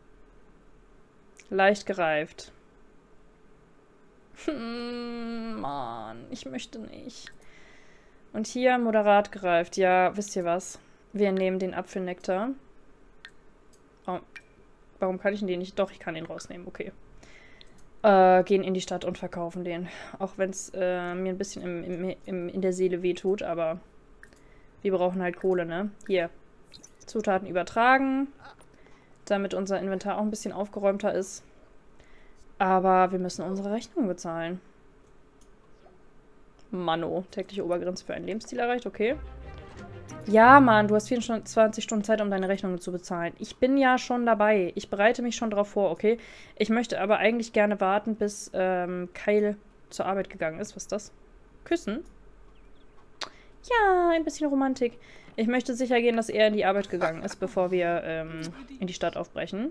Leicht gereift. Hm, Mann, ich möchte nicht. Und hier moderat gereift. Ja, wisst ihr was? Wir nehmen den Apfelnektar. Oh, warum kann ich den nicht? Doch, ich kann den rausnehmen. Okay. Äh, gehen in die Stadt und verkaufen den. Auch wenn es äh, mir ein bisschen im, im, im, in der Seele wehtut, aber wir brauchen halt Kohle, ne? Hier. Zutaten übertragen, damit unser Inventar auch ein bisschen aufgeräumter ist. Aber wir müssen unsere Rechnung bezahlen. Mano, tägliche Obergrenze für einen Lebensstil erreicht, okay. Ja, Mann, du hast vierundzwanzig Stunden Zeit, um deine Rechnungen zu bezahlen. Ich bin ja schon dabei. Ich bereite mich schon drauf vor, okay? Ich möchte aber eigentlich gerne warten, bis ähm, Kyle zur Arbeit gegangen ist. Was ist das? Küssen? Ja, ein bisschen Romantik. Ich möchte sicher gehen, dass er in die Arbeit gegangen ist, bevor wir ähm, in die Stadt aufbrechen.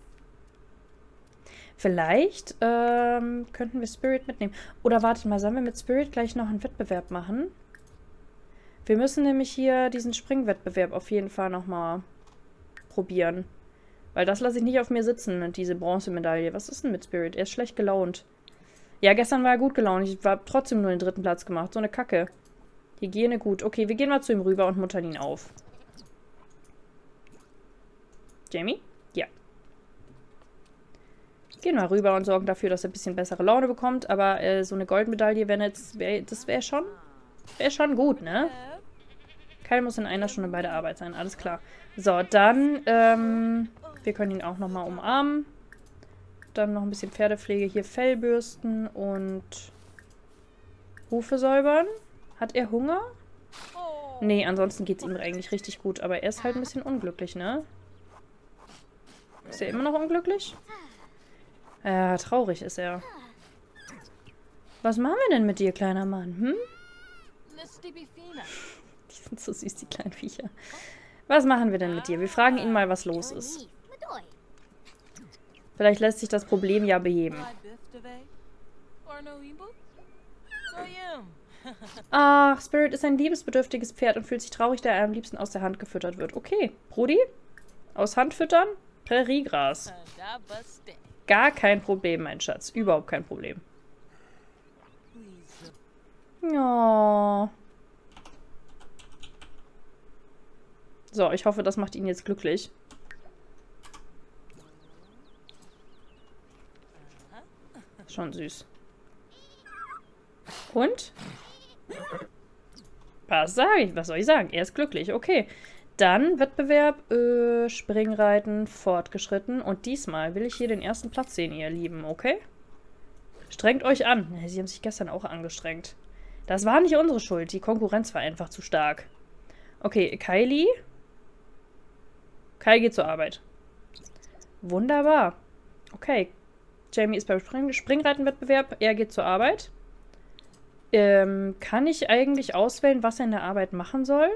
Vielleicht ähm, könnten wir Spirit mitnehmen. Oder wartet mal, sollen wir mit Spirit gleich noch einen Wettbewerb machen? Wir müssen nämlich hier diesen Springwettbewerb auf jeden Fall nochmal probieren. Weil das lasse ich nicht auf mir sitzen, diese Bronzemedaille. Was ist denn mit Spirit? Er ist schlecht gelaunt. Ja, gestern war er gut gelaunt. Ich habe trotzdem nur den dritten Platz gemacht. So eine Kacke. Hygiene gut. Okay, wir gehen mal zu ihm rüber und muttern ihn auf. Jamie? Ja. Gehen wir rüber und sorgen dafür, dass er ein bisschen bessere Laune bekommt. Aber äh, so eine Goldmedaille, wenn jetzt, wär, das wäre schon, wäre schon gut, ne? Kyle muss in einer Stunde bei der Arbeit sein, alles klar. So, dann, ähm, wir können ihn auch nochmal umarmen. Dann noch ein bisschen Pferdepflege, hier Fellbürsten und Hufe säubern. Hat er Hunger? Nee, ansonsten geht es ihm eigentlich richtig gut, aber er ist halt ein bisschen unglücklich, ne? Ist er immer noch unglücklich? Ja, traurig ist er. Was machen wir denn mit dir, kleiner Mann, hm? Die sind so süß, die kleinen Viecher. Was machen wir denn mit dir? Wir fragen ihn mal, was los ist. Vielleicht lässt sich das Problem ja beheben. Ach, Spirit ist ein liebesbedürftiges Pferd und fühlt sich traurig, da er am liebsten aus der Hand gefüttert wird. Okay, Brudi? Aus Hand füttern? Präriegras. Gar kein Problem, mein Schatz. Überhaupt kein Problem. Ja. So, ich hoffe, das macht ihn jetzt glücklich. Schon süß. Und? Was sage ich? Was soll ich sagen? Er ist glücklich. Okay. Dann Wettbewerb, äh, Springreiten, fortgeschritten. Und diesmal will ich hier den ersten Platz sehen, ihr Lieben. Okay? Strengt euch an. Sie haben sich gestern auch angestrengt. Das war nicht unsere Schuld. Die Konkurrenz war einfach zu stark. Okay, Kylie. Kyle geht zur Arbeit. Wunderbar. Okay. Jamie ist beim Spring Springreitenwettbewerb. Er geht zur Arbeit. Ähm, kann ich eigentlich auswählen, was er in der Arbeit machen soll?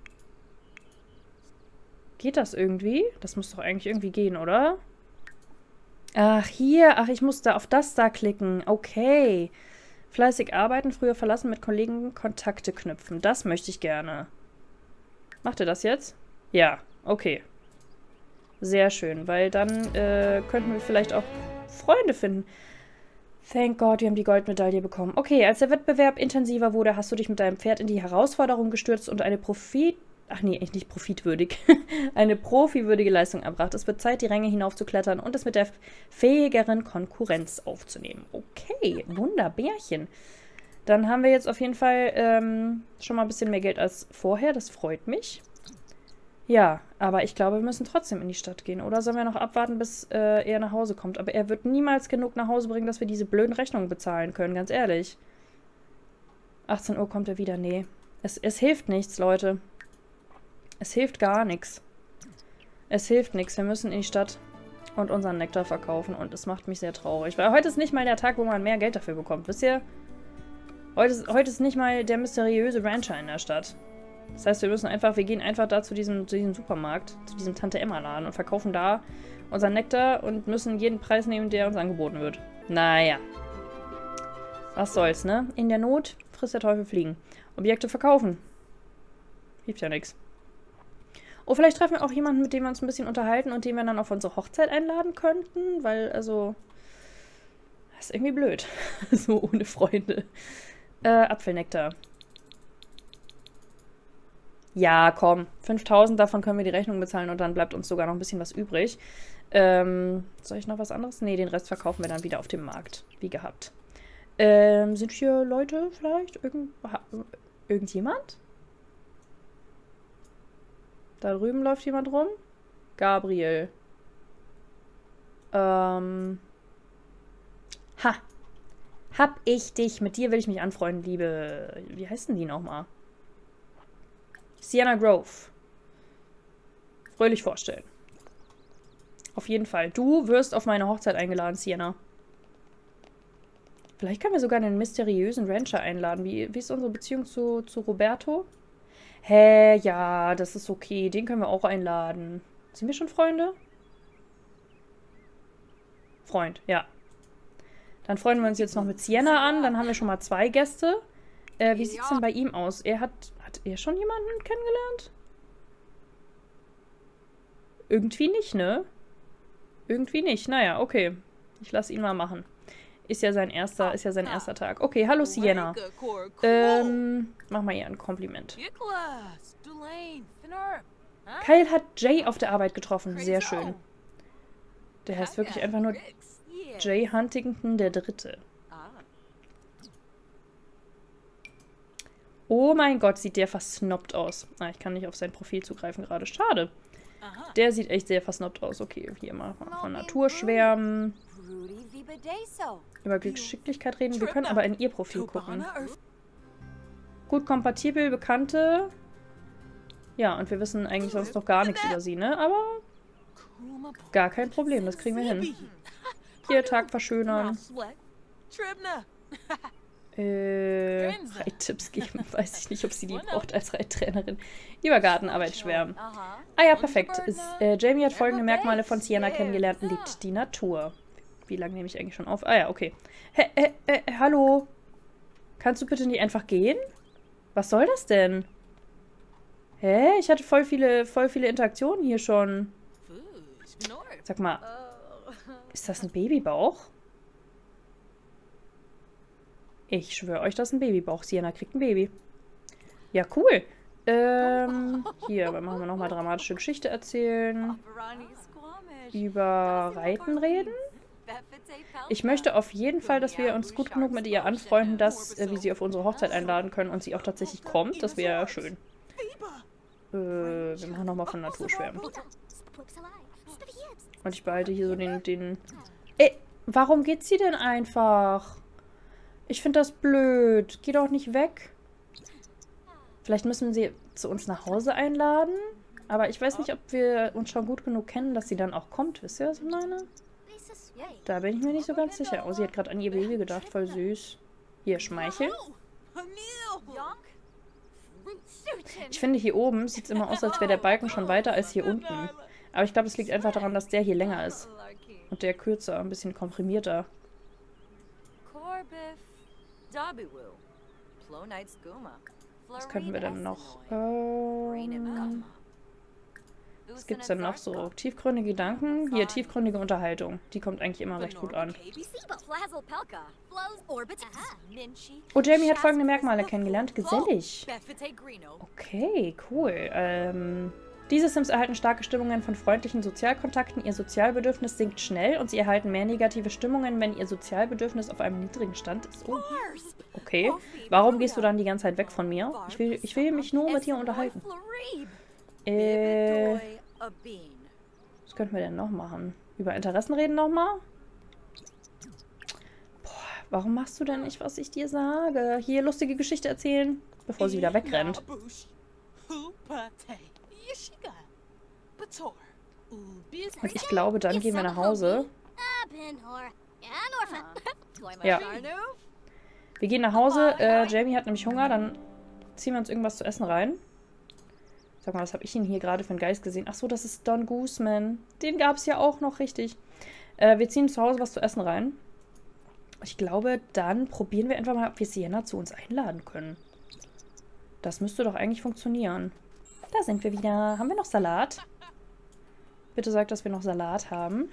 Geht das irgendwie? Das muss doch eigentlich irgendwie gehen, oder? Ach, hier. Ach, ich muss da auf das da klicken. Okay. Fleißig arbeiten, früher verlassen, mit Kollegen Kontakte knüpfen. Das möchte ich gerne. Macht er das jetzt? Ja, okay. Sehr schön, weil dann äh, könnten wir vielleicht auch Freunde finden. Thank God, wir haben die Goldmedaille bekommen. Okay, als der Wettbewerb intensiver wurde, hast du dich mit deinem Pferd in die Herausforderung gestürzt und eine Profit... Ach nee, echt nicht profitwürdig. eine profiwürdige Leistung erbracht. Es wird Zeit, die Ränge hinaufzuklettern und es mit der fähigeren Konkurrenz aufzunehmen. Okay, Wunderbärchen. Dann haben wir jetzt auf jeden Fall ähm, schon mal ein bisschen mehr Geld als vorher. Das freut mich. Ja, aber ich glaube, wir müssen trotzdem in die Stadt gehen. Oder sollen wir noch abwarten, bis äh, er nach Hause kommt? Aber er wird niemals genug nach Hause bringen, dass wir diese blöden Rechnungen bezahlen können, ganz ehrlich. achtzehn Uhr kommt er wieder. Nee. Es, es hilft nichts, Leute. Es hilft gar nichts. Es hilft nichts. Wir müssen in die Stadt und unseren Nektar verkaufen. Und es macht mich sehr traurig. Weil heute ist nicht mal der Tag, wo man mehr Geld dafür bekommt. Wisst ihr? Heute ist, heute ist nicht mal der mysteriöse Rancher in der Stadt. Das heißt, wir müssen einfach, wir gehen einfach da zu diesem, zu diesem Supermarkt, zu diesem Tante-Emma-Laden und verkaufen da unseren Nektar und müssen jeden Preis nehmen, der uns angeboten wird. Naja. Was soll's, ne? In der Not frisst der Teufel Fliegen. Objekte verkaufen. Hilft ja nichts. Oh, vielleicht treffen wir auch jemanden, mit dem wir uns ein bisschen unterhalten und den wir dann auf unsere Hochzeit einladen könnten, weil, also, das ist irgendwie blöd. So ohne Freunde. Äh, Apfelnektar. Ja, komm. fünftausend, davon können wir die Rechnung bezahlen und dann bleibt uns sogar noch ein bisschen was übrig. Ähm, soll ich noch was anderes? Nee, den Rest verkaufen wir dann wieder auf dem Markt. Wie gehabt. Ähm, sind hier Leute vielleicht? Irgend, irgendjemand? Da drüben läuft jemand rum. Gabriel. Ähm. Ha. Hab ich dich. Mit dir will ich mich anfreunden, liebe... Wie heißen die nochmal? Sienna Grove. Fröhlich vorstellen. Auf jeden Fall. Du wirst auf meine Hochzeit eingeladen, Sienna. Vielleicht können wir sogar einen mysteriösen Rancher einladen. Wie, wie ist unsere Beziehung zu, zu Roberto? Hä, ja, das ist okay. Den können wir auch einladen. Sind wir schon Freunde? Freund, ja. Dann freuen wir uns jetzt noch mit Sienna an. Dann haben wir schon mal zwei Gäste. Äh, wie sieht es denn bei ihm aus? Er hat... Hat er schon jemanden kennengelernt? Irgendwie nicht, ne? Irgendwie nicht. Naja, okay. Ich lasse ihn mal machen. Ist ja sein erster, ist ja sein erster Tag. Okay, hallo Sienna. Ähm, mach mal ihr ein Kompliment. Kyle hat Jay auf der Arbeit getroffen. Sehr schön. Der heißt wirklich einfach nur Jay Huntington der Dritte. Oh mein Gott, sieht der versnobbt aus. Ah, ich kann nicht auf sein Profil zugreifen gerade. Schade. Der sieht echt sehr versnobbt aus. Okay, hier mal von Natur schwärmen. Über Geschicklichkeit reden. Wir können aber in ihr Profil gucken. Gut kompatibel, Bekannte. Ja, und wir wissen eigentlich sonst noch gar nichts über sie, ne? Aber gar kein Problem, das kriegen wir hin. Hier, Tag verschönern. Äh, Reittipps geben. Weiß ich nicht, ob sie die braucht als Reittrainerin. Über Gartenarbeit schwärmen. Ah ja, perfekt. Ist, äh, Jamie hat folgende Merkmale von Sienna kennengelernt. Liebt die Natur. Wie lange nehme ich eigentlich schon auf? Ah ja, okay. Hä, hä, hä, hallo? Kannst du bitte nicht einfach gehen? Was soll das denn? Hä? Ich hatte voll viele, voll viele Interaktionen hier schon. Sag mal, ist das ein Babybauch? Ich schwöre euch, das ist ein Babybauch. Sienna kriegt ein Baby. Ja, cool. Ähm, hier, machen wir nochmal dramatische Geschichte erzählen. Über Reiten reden. Ich möchte auf jeden Fall, dass wir uns gut genug mit ihr anfreunden, dass äh, wir sie auf unsere Hochzeit einladen können und sie auch tatsächlich kommt. Das wäre ja schön. Äh, wir machen nochmal von Natur schwärmen. Und ich behalte hier so den... den Ey, warum geht sie denn einfach? Ich finde das blöd. Geh doch nicht weg. Vielleicht müssen wir sie zu uns nach Hause einladen. Aber ich weiß nicht, ob wir uns schon gut genug kennen, dass sie dann auch kommt. Wisst ihr, was ich meine? Da bin ich mir nicht so ganz sicher. Oh, sie hat gerade an ihr Baby gedacht. Voll süß. Hier, Schmeichel. Ich finde, hier oben sieht es immer aus, als wäre der Balken schon weiter als hier unten. Aber ich glaube, es liegt einfach daran, dass der hier länger ist. Und der kürzer, ein bisschen komprimierter. Was könnten wir denn noch? Ähm, was gibt es denn noch so? Tiefgründige Gedanken? Hier, tiefgründige Unterhaltung. Die kommt eigentlich immer recht gut an. Oh, Jamie hat folgende Merkmale kennengelernt. Gesellig. Okay, cool. Ähm... Diese Sims erhalten starke Stimmungen von freundlichen Sozialkontakten. Ihr Sozialbedürfnis sinkt schnell und sie erhalten mehr negative Stimmungen, wenn ihr Sozialbedürfnis auf einem niedrigen Stand ist. Oh. Okay. Warum gehst du dann die ganze Zeit weg von mir? Ich will, ich will mich nur mit dir unterhalten. Äh... Was könnten wir denn noch machen? Über Interessen reden nochmal? Boah, warum machst du denn nicht, was ich dir sage? Hier, lustige Geschichte erzählen, bevor sie wieder wegrennt. Und ich glaube, dann gehen wir nach Hause. Ja. Wir gehen nach Hause. Äh, Jamie hat nämlich Hunger. Dann ziehen wir uns irgendwas zu essen rein. Sag mal, was habe ich denn hier gerade für einen Geist gesehen? Ach so, das ist Don Guzman. Den gab es ja auch noch, richtig. Äh, wir ziehen zu Hause was zu essen rein. Ich glaube, dann probieren wir einfach mal, ob wir Sienna zu uns einladen können. Das müsste doch eigentlich funktionieren. Da sind wir wieder. Haben wir noch Salat? Bitte sag, dass wir noch Salat haben.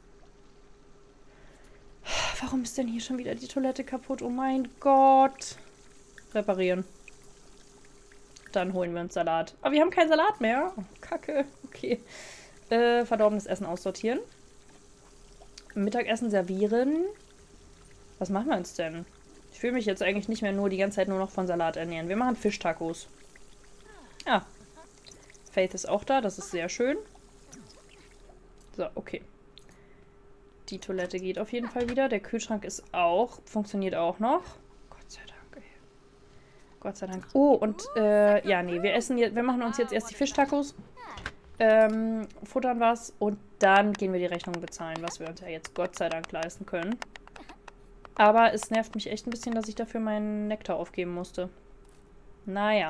Warum ist denn hier schon wieder die Toilette kaputt? Oh mein Gott. Reparieren. Dann holen wir uns Salat. Aber wir haben keinen Salat mehr. Oh, Kacke. Okay. Äh, verdorbenes Essen aussortieren. Mittagessen servieren. Was machen wir uns denn? Ich will mich jetzt eigentlich nicht mehr nur die ganze Zeit nur noch von Salat ernähren. Wir machen Fischtacos. Ah. Faith ist auch da. Das ist sehr schön. So, okay. Die Toilette geht auf jeden Fall wieder. Der Kühlschrank ist auch. Funktioniert auch noch. Gott sei Dank, ey. Gott sei Dank. Oh, und, äh, ja, nee. Wir essen jetzt, wir machen uns jetzt erst die Fischtacos. Ähm, futtern was. Und dann gehen wir die Rechnung bezahlen, was wir uns ja jetzt Gott sei Dank leisten können. Aber es nervt mich echt ein bisschen, dass ich dafür meinen Nektar aufgeben musste. Naja.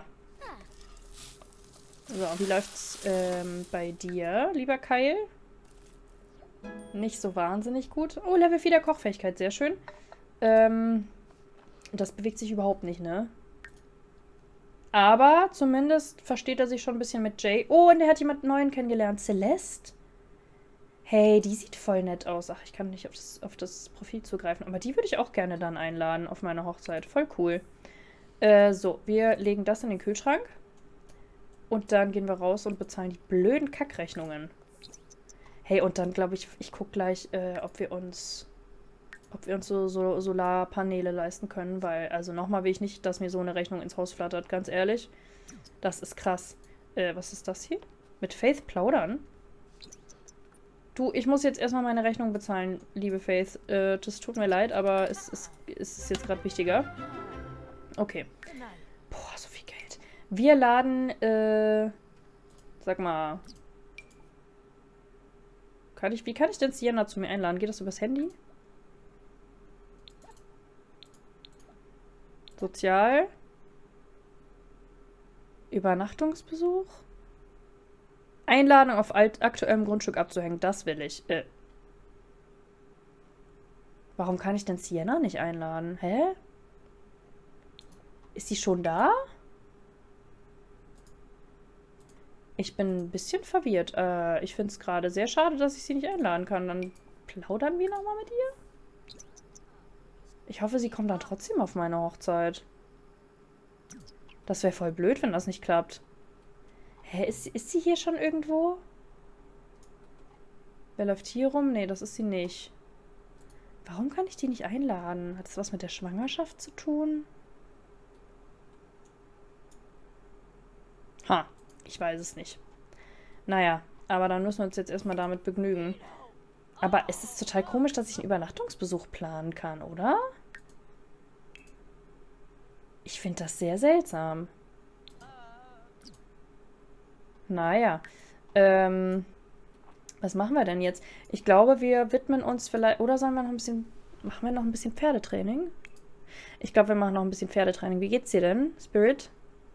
So, wie läuft's ähm, bei dir, lieber Kyle? Nicht so wahnsinnig gut. Oh, Level vier der Kochfähigkeit, sehr schön. Ähm, das bewegt sich überhaupt nicht, ne? Aber zumindest versteht er sich schon ein bisschen mit Jay. Oh, und er hat jemanden Neuen kennengelernt. Celeste? Hey, die sieht voll nett aus. Ach, ich kann nicht auf das, auf das Profil zugreifen. Aber die würde ich auch gerne dann einladen auf meine Hochzeit. Voll cool. Äh, so, wir legen das in den Kühlschrank. Und dann gehen wir raus und bezahlen die blöden Kackrechnungen. Hey, und dann glaube ich, ich gucke gleich, äh, ob wir uns, ob wir uns so, so Solarpaneele leisten können, weil, also nochmal will ich nicht, dass mir so eine Rechnung ins Haus flattert, ganz ehrlich. Das ist krass. Äh, was ist das hier? Mit Faith plaudern? Du, ich muss jetzt erstmal meine Rechnung bezahlen, liebe Faith. Äh, das tut mir leid, aber es, es, es ist jetzt gerade wichtiger. Okay. Boah, so viel Geld. Wir laden, äh, sag mal... Kann ich, wie kann ich denn Sienna zu mir einladen? Geht das übers Handy? Sozial. Übernachtungsbesuch. Einladung auf alt, aktuellem Grundstück abzuhängen. Das will ich. Äh. Warum kann ich denn Sienna nicht einladen? Hä? Ist sie schon da? Ich bin ein bisschen verwirrt. Äh, ich finde es gerade sehr schade, dass ich sie nicht einladen kann. Dann plaudern wir nochmal mit ihr? Ich hoffe, sie kommt dann trotzdem auf meine Hochzeit. Das wäre voll blöd, wenn das nicht klappt. Hä, ist, ist sie hier schon irgendwo? Wer läuft hier rum? Nee, das ist sie nicht. Warum kann ich die nicht einladen? Hat das was mit der Schwangerschaft zu tun? Ha. Ich weiß es nicht. Naja, aber dann müssen wir uns jetzt erstmal damit begnügen. Aber es ist total komisch, dass ich einen Übernachtungsbesuch planen kann, oder? Ich finde das sehr seltsam. Naja. Ähm, was machen wir denn jetzt? Ich glaube, wir widmen uns vielleicht... Oder sollen wir noch ein bisschen... Machen wir noch ein bisschen Pferdetraining? Ich glaube, wir machen noch ein bisschen Pferdetraining. Wie geht's dir denn, Spirit?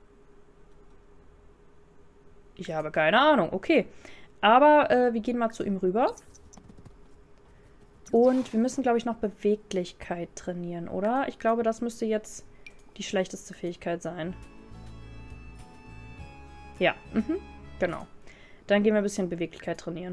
Ich habe keine Ahnung. Okay. Aber äh, wir gehen mal zu ihm rüber. Und wir müssen, glaube ich, noch Beweglichkeit trainieren, oder? Ich glaube, das müsste jetzt die schlechteste Fähigkeit sein. Ja, mhm, genau. Dann gehen wir ein bisschen Beweglichkeit trainieren.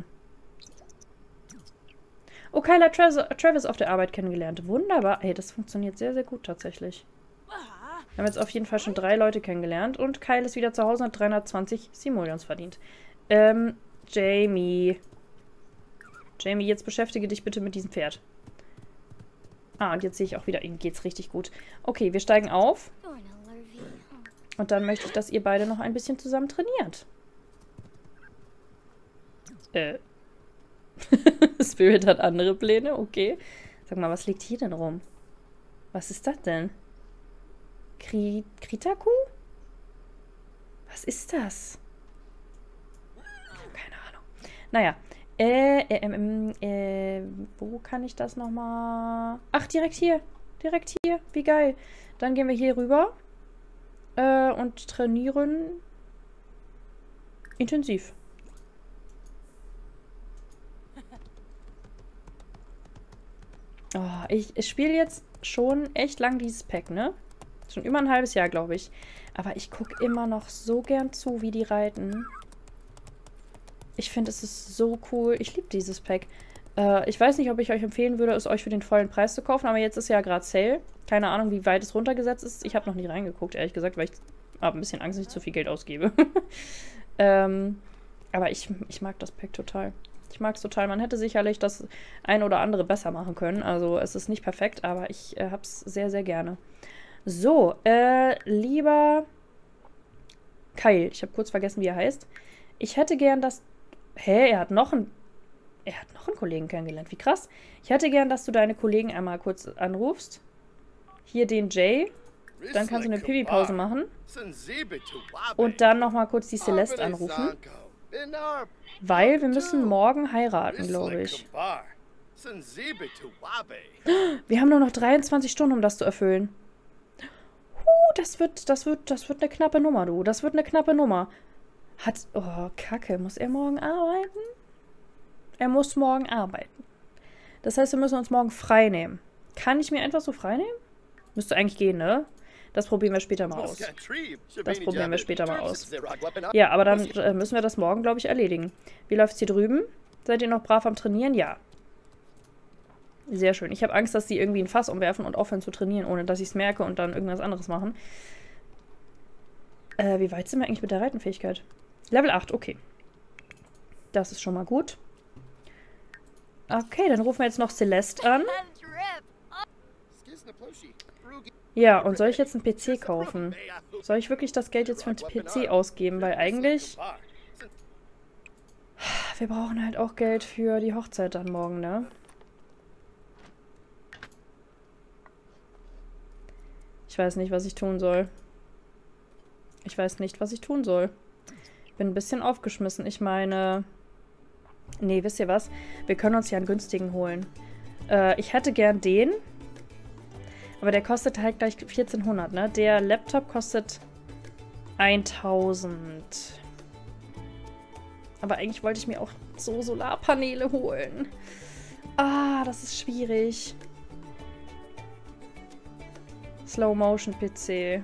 Oh, Kyle hat Travis, Travis auf der Arbeit kennengelernt. Wunderbar. Hey, das funktioniert sehr, sehr gut tatsächlich. Wir haben jetzt auf jeden Fall schon drei Leute kennengelernt. Und Kyle ist wieder zu Hause und hat dreihundertzwanzig Simoleons verdient. Ähm, Jamie. Jamie, jetzt beschäftige dich bitte mit diesem Pferd. Ah, und jetzt sehe ich auch wieder, ihm geht's richtig gut. Okay, wir steigen auf. Und dann möchte ich, dass ihr beide noch ein bisschen zusammen trainiert. Äh. Spirit hat andere Pläne, okay. Sag mal, was liegt hier denn rum? Was ist das denn? Kri Kritaku? Was ist das? Keine Ahnung. Naja. Äh, äh, äh, äh, wo kann ich das nochmal... Ach, direkt hier. Direkt hier. Wie geil. Dann gehen wir hier rüber. Äh, und trainieren intensiv. Oh, ich, ich spiele jetzt schon echt lang dieses Pack, ne? Schon über ein halbes Jahr, glaube ich. Aber ich gucke immer noch so gern zu, wie die reiten. Ich finde, es ist so cool. Ich liebe dieses Pack. Äh, ich weiß nicht, ob ich euch empfehlen würde, es euch für den vollen Preis zu kaufen, aber jetzt ist ja gerade Sale. Keine Ahnung, wie weit es runtergesetzt ist. Ich habe noch nie reingeguckt, ehrlich gesagt, weil ich habe ein bisschen Angst, dass ich zu viel Geld ausgebe. ähm, aber ich, ich mag das Pack total. Ich mag es total. Man hätte sicherlich das ein oder andere besser machen können. Also es ist nicht perfekt, aber ich äh, habe es sehr, sehr gerne. So, äh, lieber Kyle. Ich habe kurz vergessen, wie er heißt. Ich hätte gern, dass... Hä, er hat noch einen... Er hat noch einen Kollegen kennengelernt. Wie krass. Ich hätte gern, dass du deine Kollegen einmal kurz anrufst. Hier den Jay. Dann kannst du eine Pipi-Pause machen. Und dann nochmal kurz die Celeste anrufen. Weil wir müssen morgen heiraten, glaube ich. Wir haben nur noch dreiundzwanzig Stunden, um das zu erfüllen. Uh, das wird, das wird, das wird eine knappe Nummer, du. Das wird eine knappe Nummer. Hat, oh, Kacke. Muss er morgen arbeiten? Er muss morgen arbeiten. Das heißt, wir müssen uns morgen frei nehmen. Kann ich mir einfach so frei nehmen? Müsste eigentlich gehen, ne? Das probieren wir später mal aus. Das probieren wir später mal aus. Ja, aber dann äh, müssen wir das morgen, glaube ich, erledigen. Wie läuft es hier drüben? Seid ihr noch brav am Trainieren? Ja. Sehr schön. Ich habe Angst, dass die irgendwie ein Fass umwerfen und aufhören zu trainieren, ohne dass ich es merke und dann irgendwas anderes machen. Äh, wie weit sind wir eigentlich mit der Reitenfähigkeit? Level acht, okay. Das ist schon mal gut. Okay, dann rufen wir jetzt noch Celeste an. Ja, und soll ich jetzt einen P C kaufen? Soll ich wirklich das Geld jetzt für einen P C ausgeben? Weil eigentlich... Wir brauchen halt auch Geld für die Hochzeit dann morgen, ne? Ich weiß nicht, was ich tun soll. Ich weiß nicht, was ich tun soll. Bin ein bisschen aufgeschmissen. Ich meine... Nee, wisst ihr was? Wir können uns ja einen günstigen holen. Äh, ich hätte gern den. Aber der kostet halt gleich vierzehnhundert, ne? Der Laptop kostet eintausend. Aber eigentlich wollte ich mir auch so Solarpaneele holen. Ah, das ist schwierig. Slow-Motion-P C.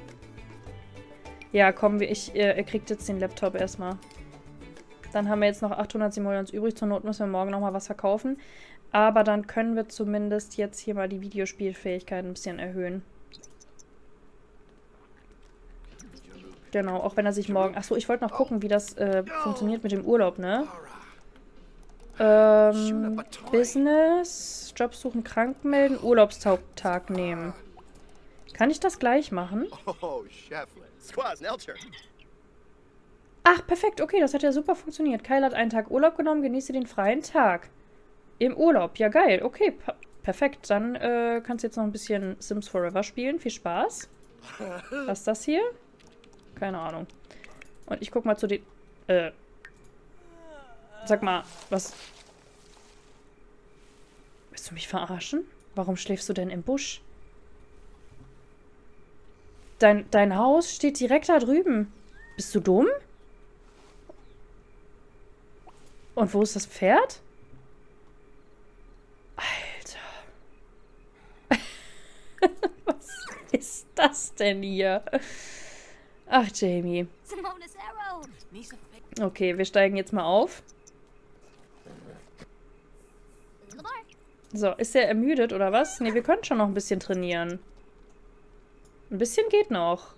Ja, komm, ich, ihr, ihr kriegt jetzt den Laptop erstmal. Dann haben wir jetzt noch achthundert Simoleons übrig. Zur Not müssen wir morgen nochmal was verkaufen. Aber dann können wir zumindest jetzt hier mal die Videospielfähigkeit ein bisschen erhöhen. Genau, auch wenn er sich morgen... Achso, ich wollte noch gucken, wie das äh, funktioniert mit dem Urlaub, ne? Ähm, Business, Job suchen, krank melden, Urlaubstag nehmen. Kann ich das gleich machen? Ach, perfekt, okay, das hat ja super funktioniert. Kyle hat einen Tag Urlaub genommen, genieße den freien Tag. Im Urlaub, ja geil, okay, perfekt. Dann äh, kannst du jetzt noch ein bisschen Sims Forever spielen. Viel Spaß. Was ist das hier? Keine Ahnung. Und ich guck mal zu den... Äh... Sag mal, was... Willst du mich verarschen? Warum schläfst du denn im Busch? Dein, dein Haus steht direkt da drüben. Bist du dumm? Und wo ist das Pferd? Alter. Was ist das denn hier? Ach, Jamie. Okay, wir steigen jetzt mal auf. So, ist er ermüdet oder was? Ne, wir können schon noch ein bisschen trainieren. Ein bisschen geht noch.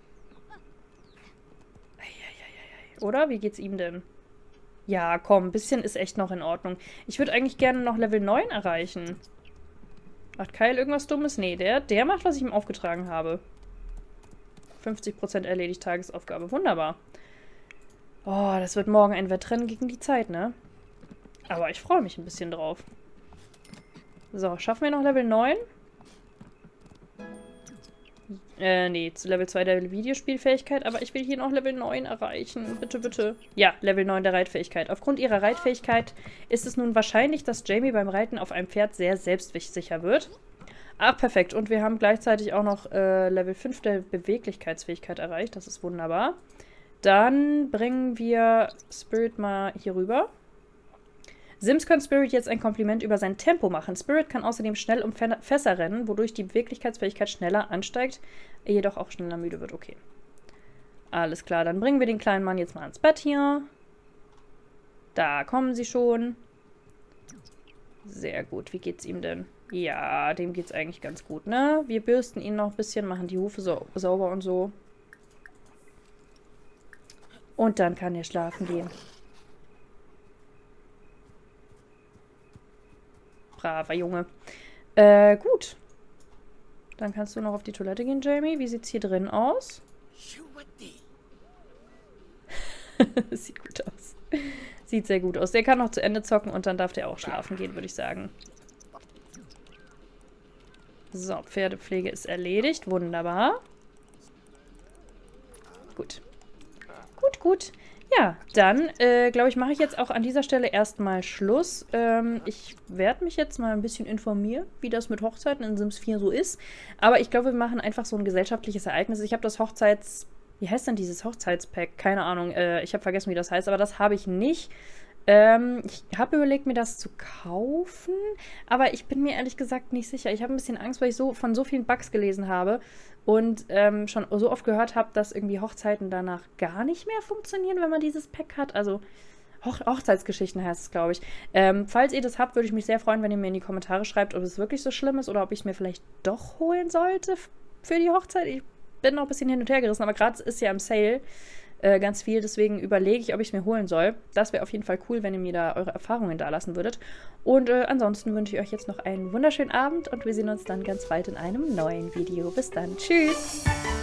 Oder? Wie geht's ihm denn? Ja, komm, ein bisschen ist echt noch in Ordnung. Ich würde eigentlich gerne noch Level neun erreichen. Macht Kyle irgendwas Dummes? Nee, der, der macht, was ich ihm aufgetragen habe. fünfzig Prozent erledigt, Tagesaufgabe. Wunderbar. Oh, das wird morgen ein Wettrennen gegen die Zeit, ne? Aber ich freue mich ein bisschen drauf. So, schaffen wir noch Level neun? Äh, nee, zu Level zwei der Videospielfähigkeit, aber ich will hier noch Level neun erreichen. Bitte, bitte. Ja, Level neun der Reitfähigkeit. Aufgrund ihrer Reitfähigkeit ist es nun wahrscheinlich, dass Jamie beim Reiten auf einem Pferd sehr selbstsicher wird. Ach, perfekt. Und wir haben gleichzeitig auch noch äh, Level fünf der Beweglichkeitsfähigkeit erreicht. Das ist wunderbar. Dann bringen wir Spirit mal hier rüber. Sims können Spirit jetzt ein Kompliment über sein Tempo machen. Spirit kann außerdem schnell um Fässer rennen, wodurch die Beweglichkeitsfähigkeit schneller ansteigt, er jedoch auch schneller müde wird. Okay. Alles klar, dann bringen wir den kleinen Mann jetzt mal ins Bett hier. Da kommen sie schon. Sehr gut. Wie geht's ihm denn? Ja, dem geht's eigentlich ganz gut, ne? Wir bürsten ihn noch ein bisschen, machen die Hufe so sauber und so. Und dann kann er schlafen gehen. Braver Junge. Äh, gut. Dann kannst du noch auf die Toilette gehen, Jamie. Wie sieht's hier drin aus? Sieht gut aus. Sieht sehr gut aus. Der kann noch zu Ende zocken und dann darf der auch schlafen gehen, würde ich sagen. So, Pferdepflege ist erledigt. Wunderbar. Gut. Gut, gut. Ja, dann, äh, glaube ich, mache ich jetzt auch an dieser Stelle erstmal Schluss. Ähm, ich werde mich jetzt mal ein bisschen informieren, wie das mit Hochzeiten in Sims vier so ist. Aber ich glaube, wir machen einfach so ein gesellschaftliches Ereignis. Ich habe das Hochzeits... Wie heißt denn dieses Hochzeitspack? Keine Ahnung. Äh, ich habe vergessen, wie das heißt, aber das habe ich nicht. Ähm, ich habe überlegt, mir das zu kaufen, aber ich bin mir ehrlich gesagt nicht sicher. Ich habe ein bisschen Angst, weil ich so von so vielen Bugs gelesen habe und ähm, schon so oft gehört habe, dass irgendwie Hochzeiten danach gar nicht mehr funktionieren, wenn man dieses Pack hat. Also Hoch Hochzeitsgeschichten heißt es, glaube ich. Ähm, falls ihr das habt, würde ich mich sehr freuen, wenn ihr mir in die Kommentare schreibt, ob es wirklich so schlimm ist oder ob ich es mir vielleicht doch holen sollte für die Hochzeit. Ich bin noch ein bisschen hin und her gerissen, aber gerade ist ja im Sale äh, ganz viel, deswegen überlege ich, ob ich es mir holen soll. Das wäre auf jeden Fall cool, wenn ihr mir da eure Erfahrungen dalassen würdet. Und äh, ansonsten wünsche ich euch jetzt noch einen wunderschönen Abend und wir sehen uns dann ganz bald in einem neuen Video. Bis dann. Tschüss!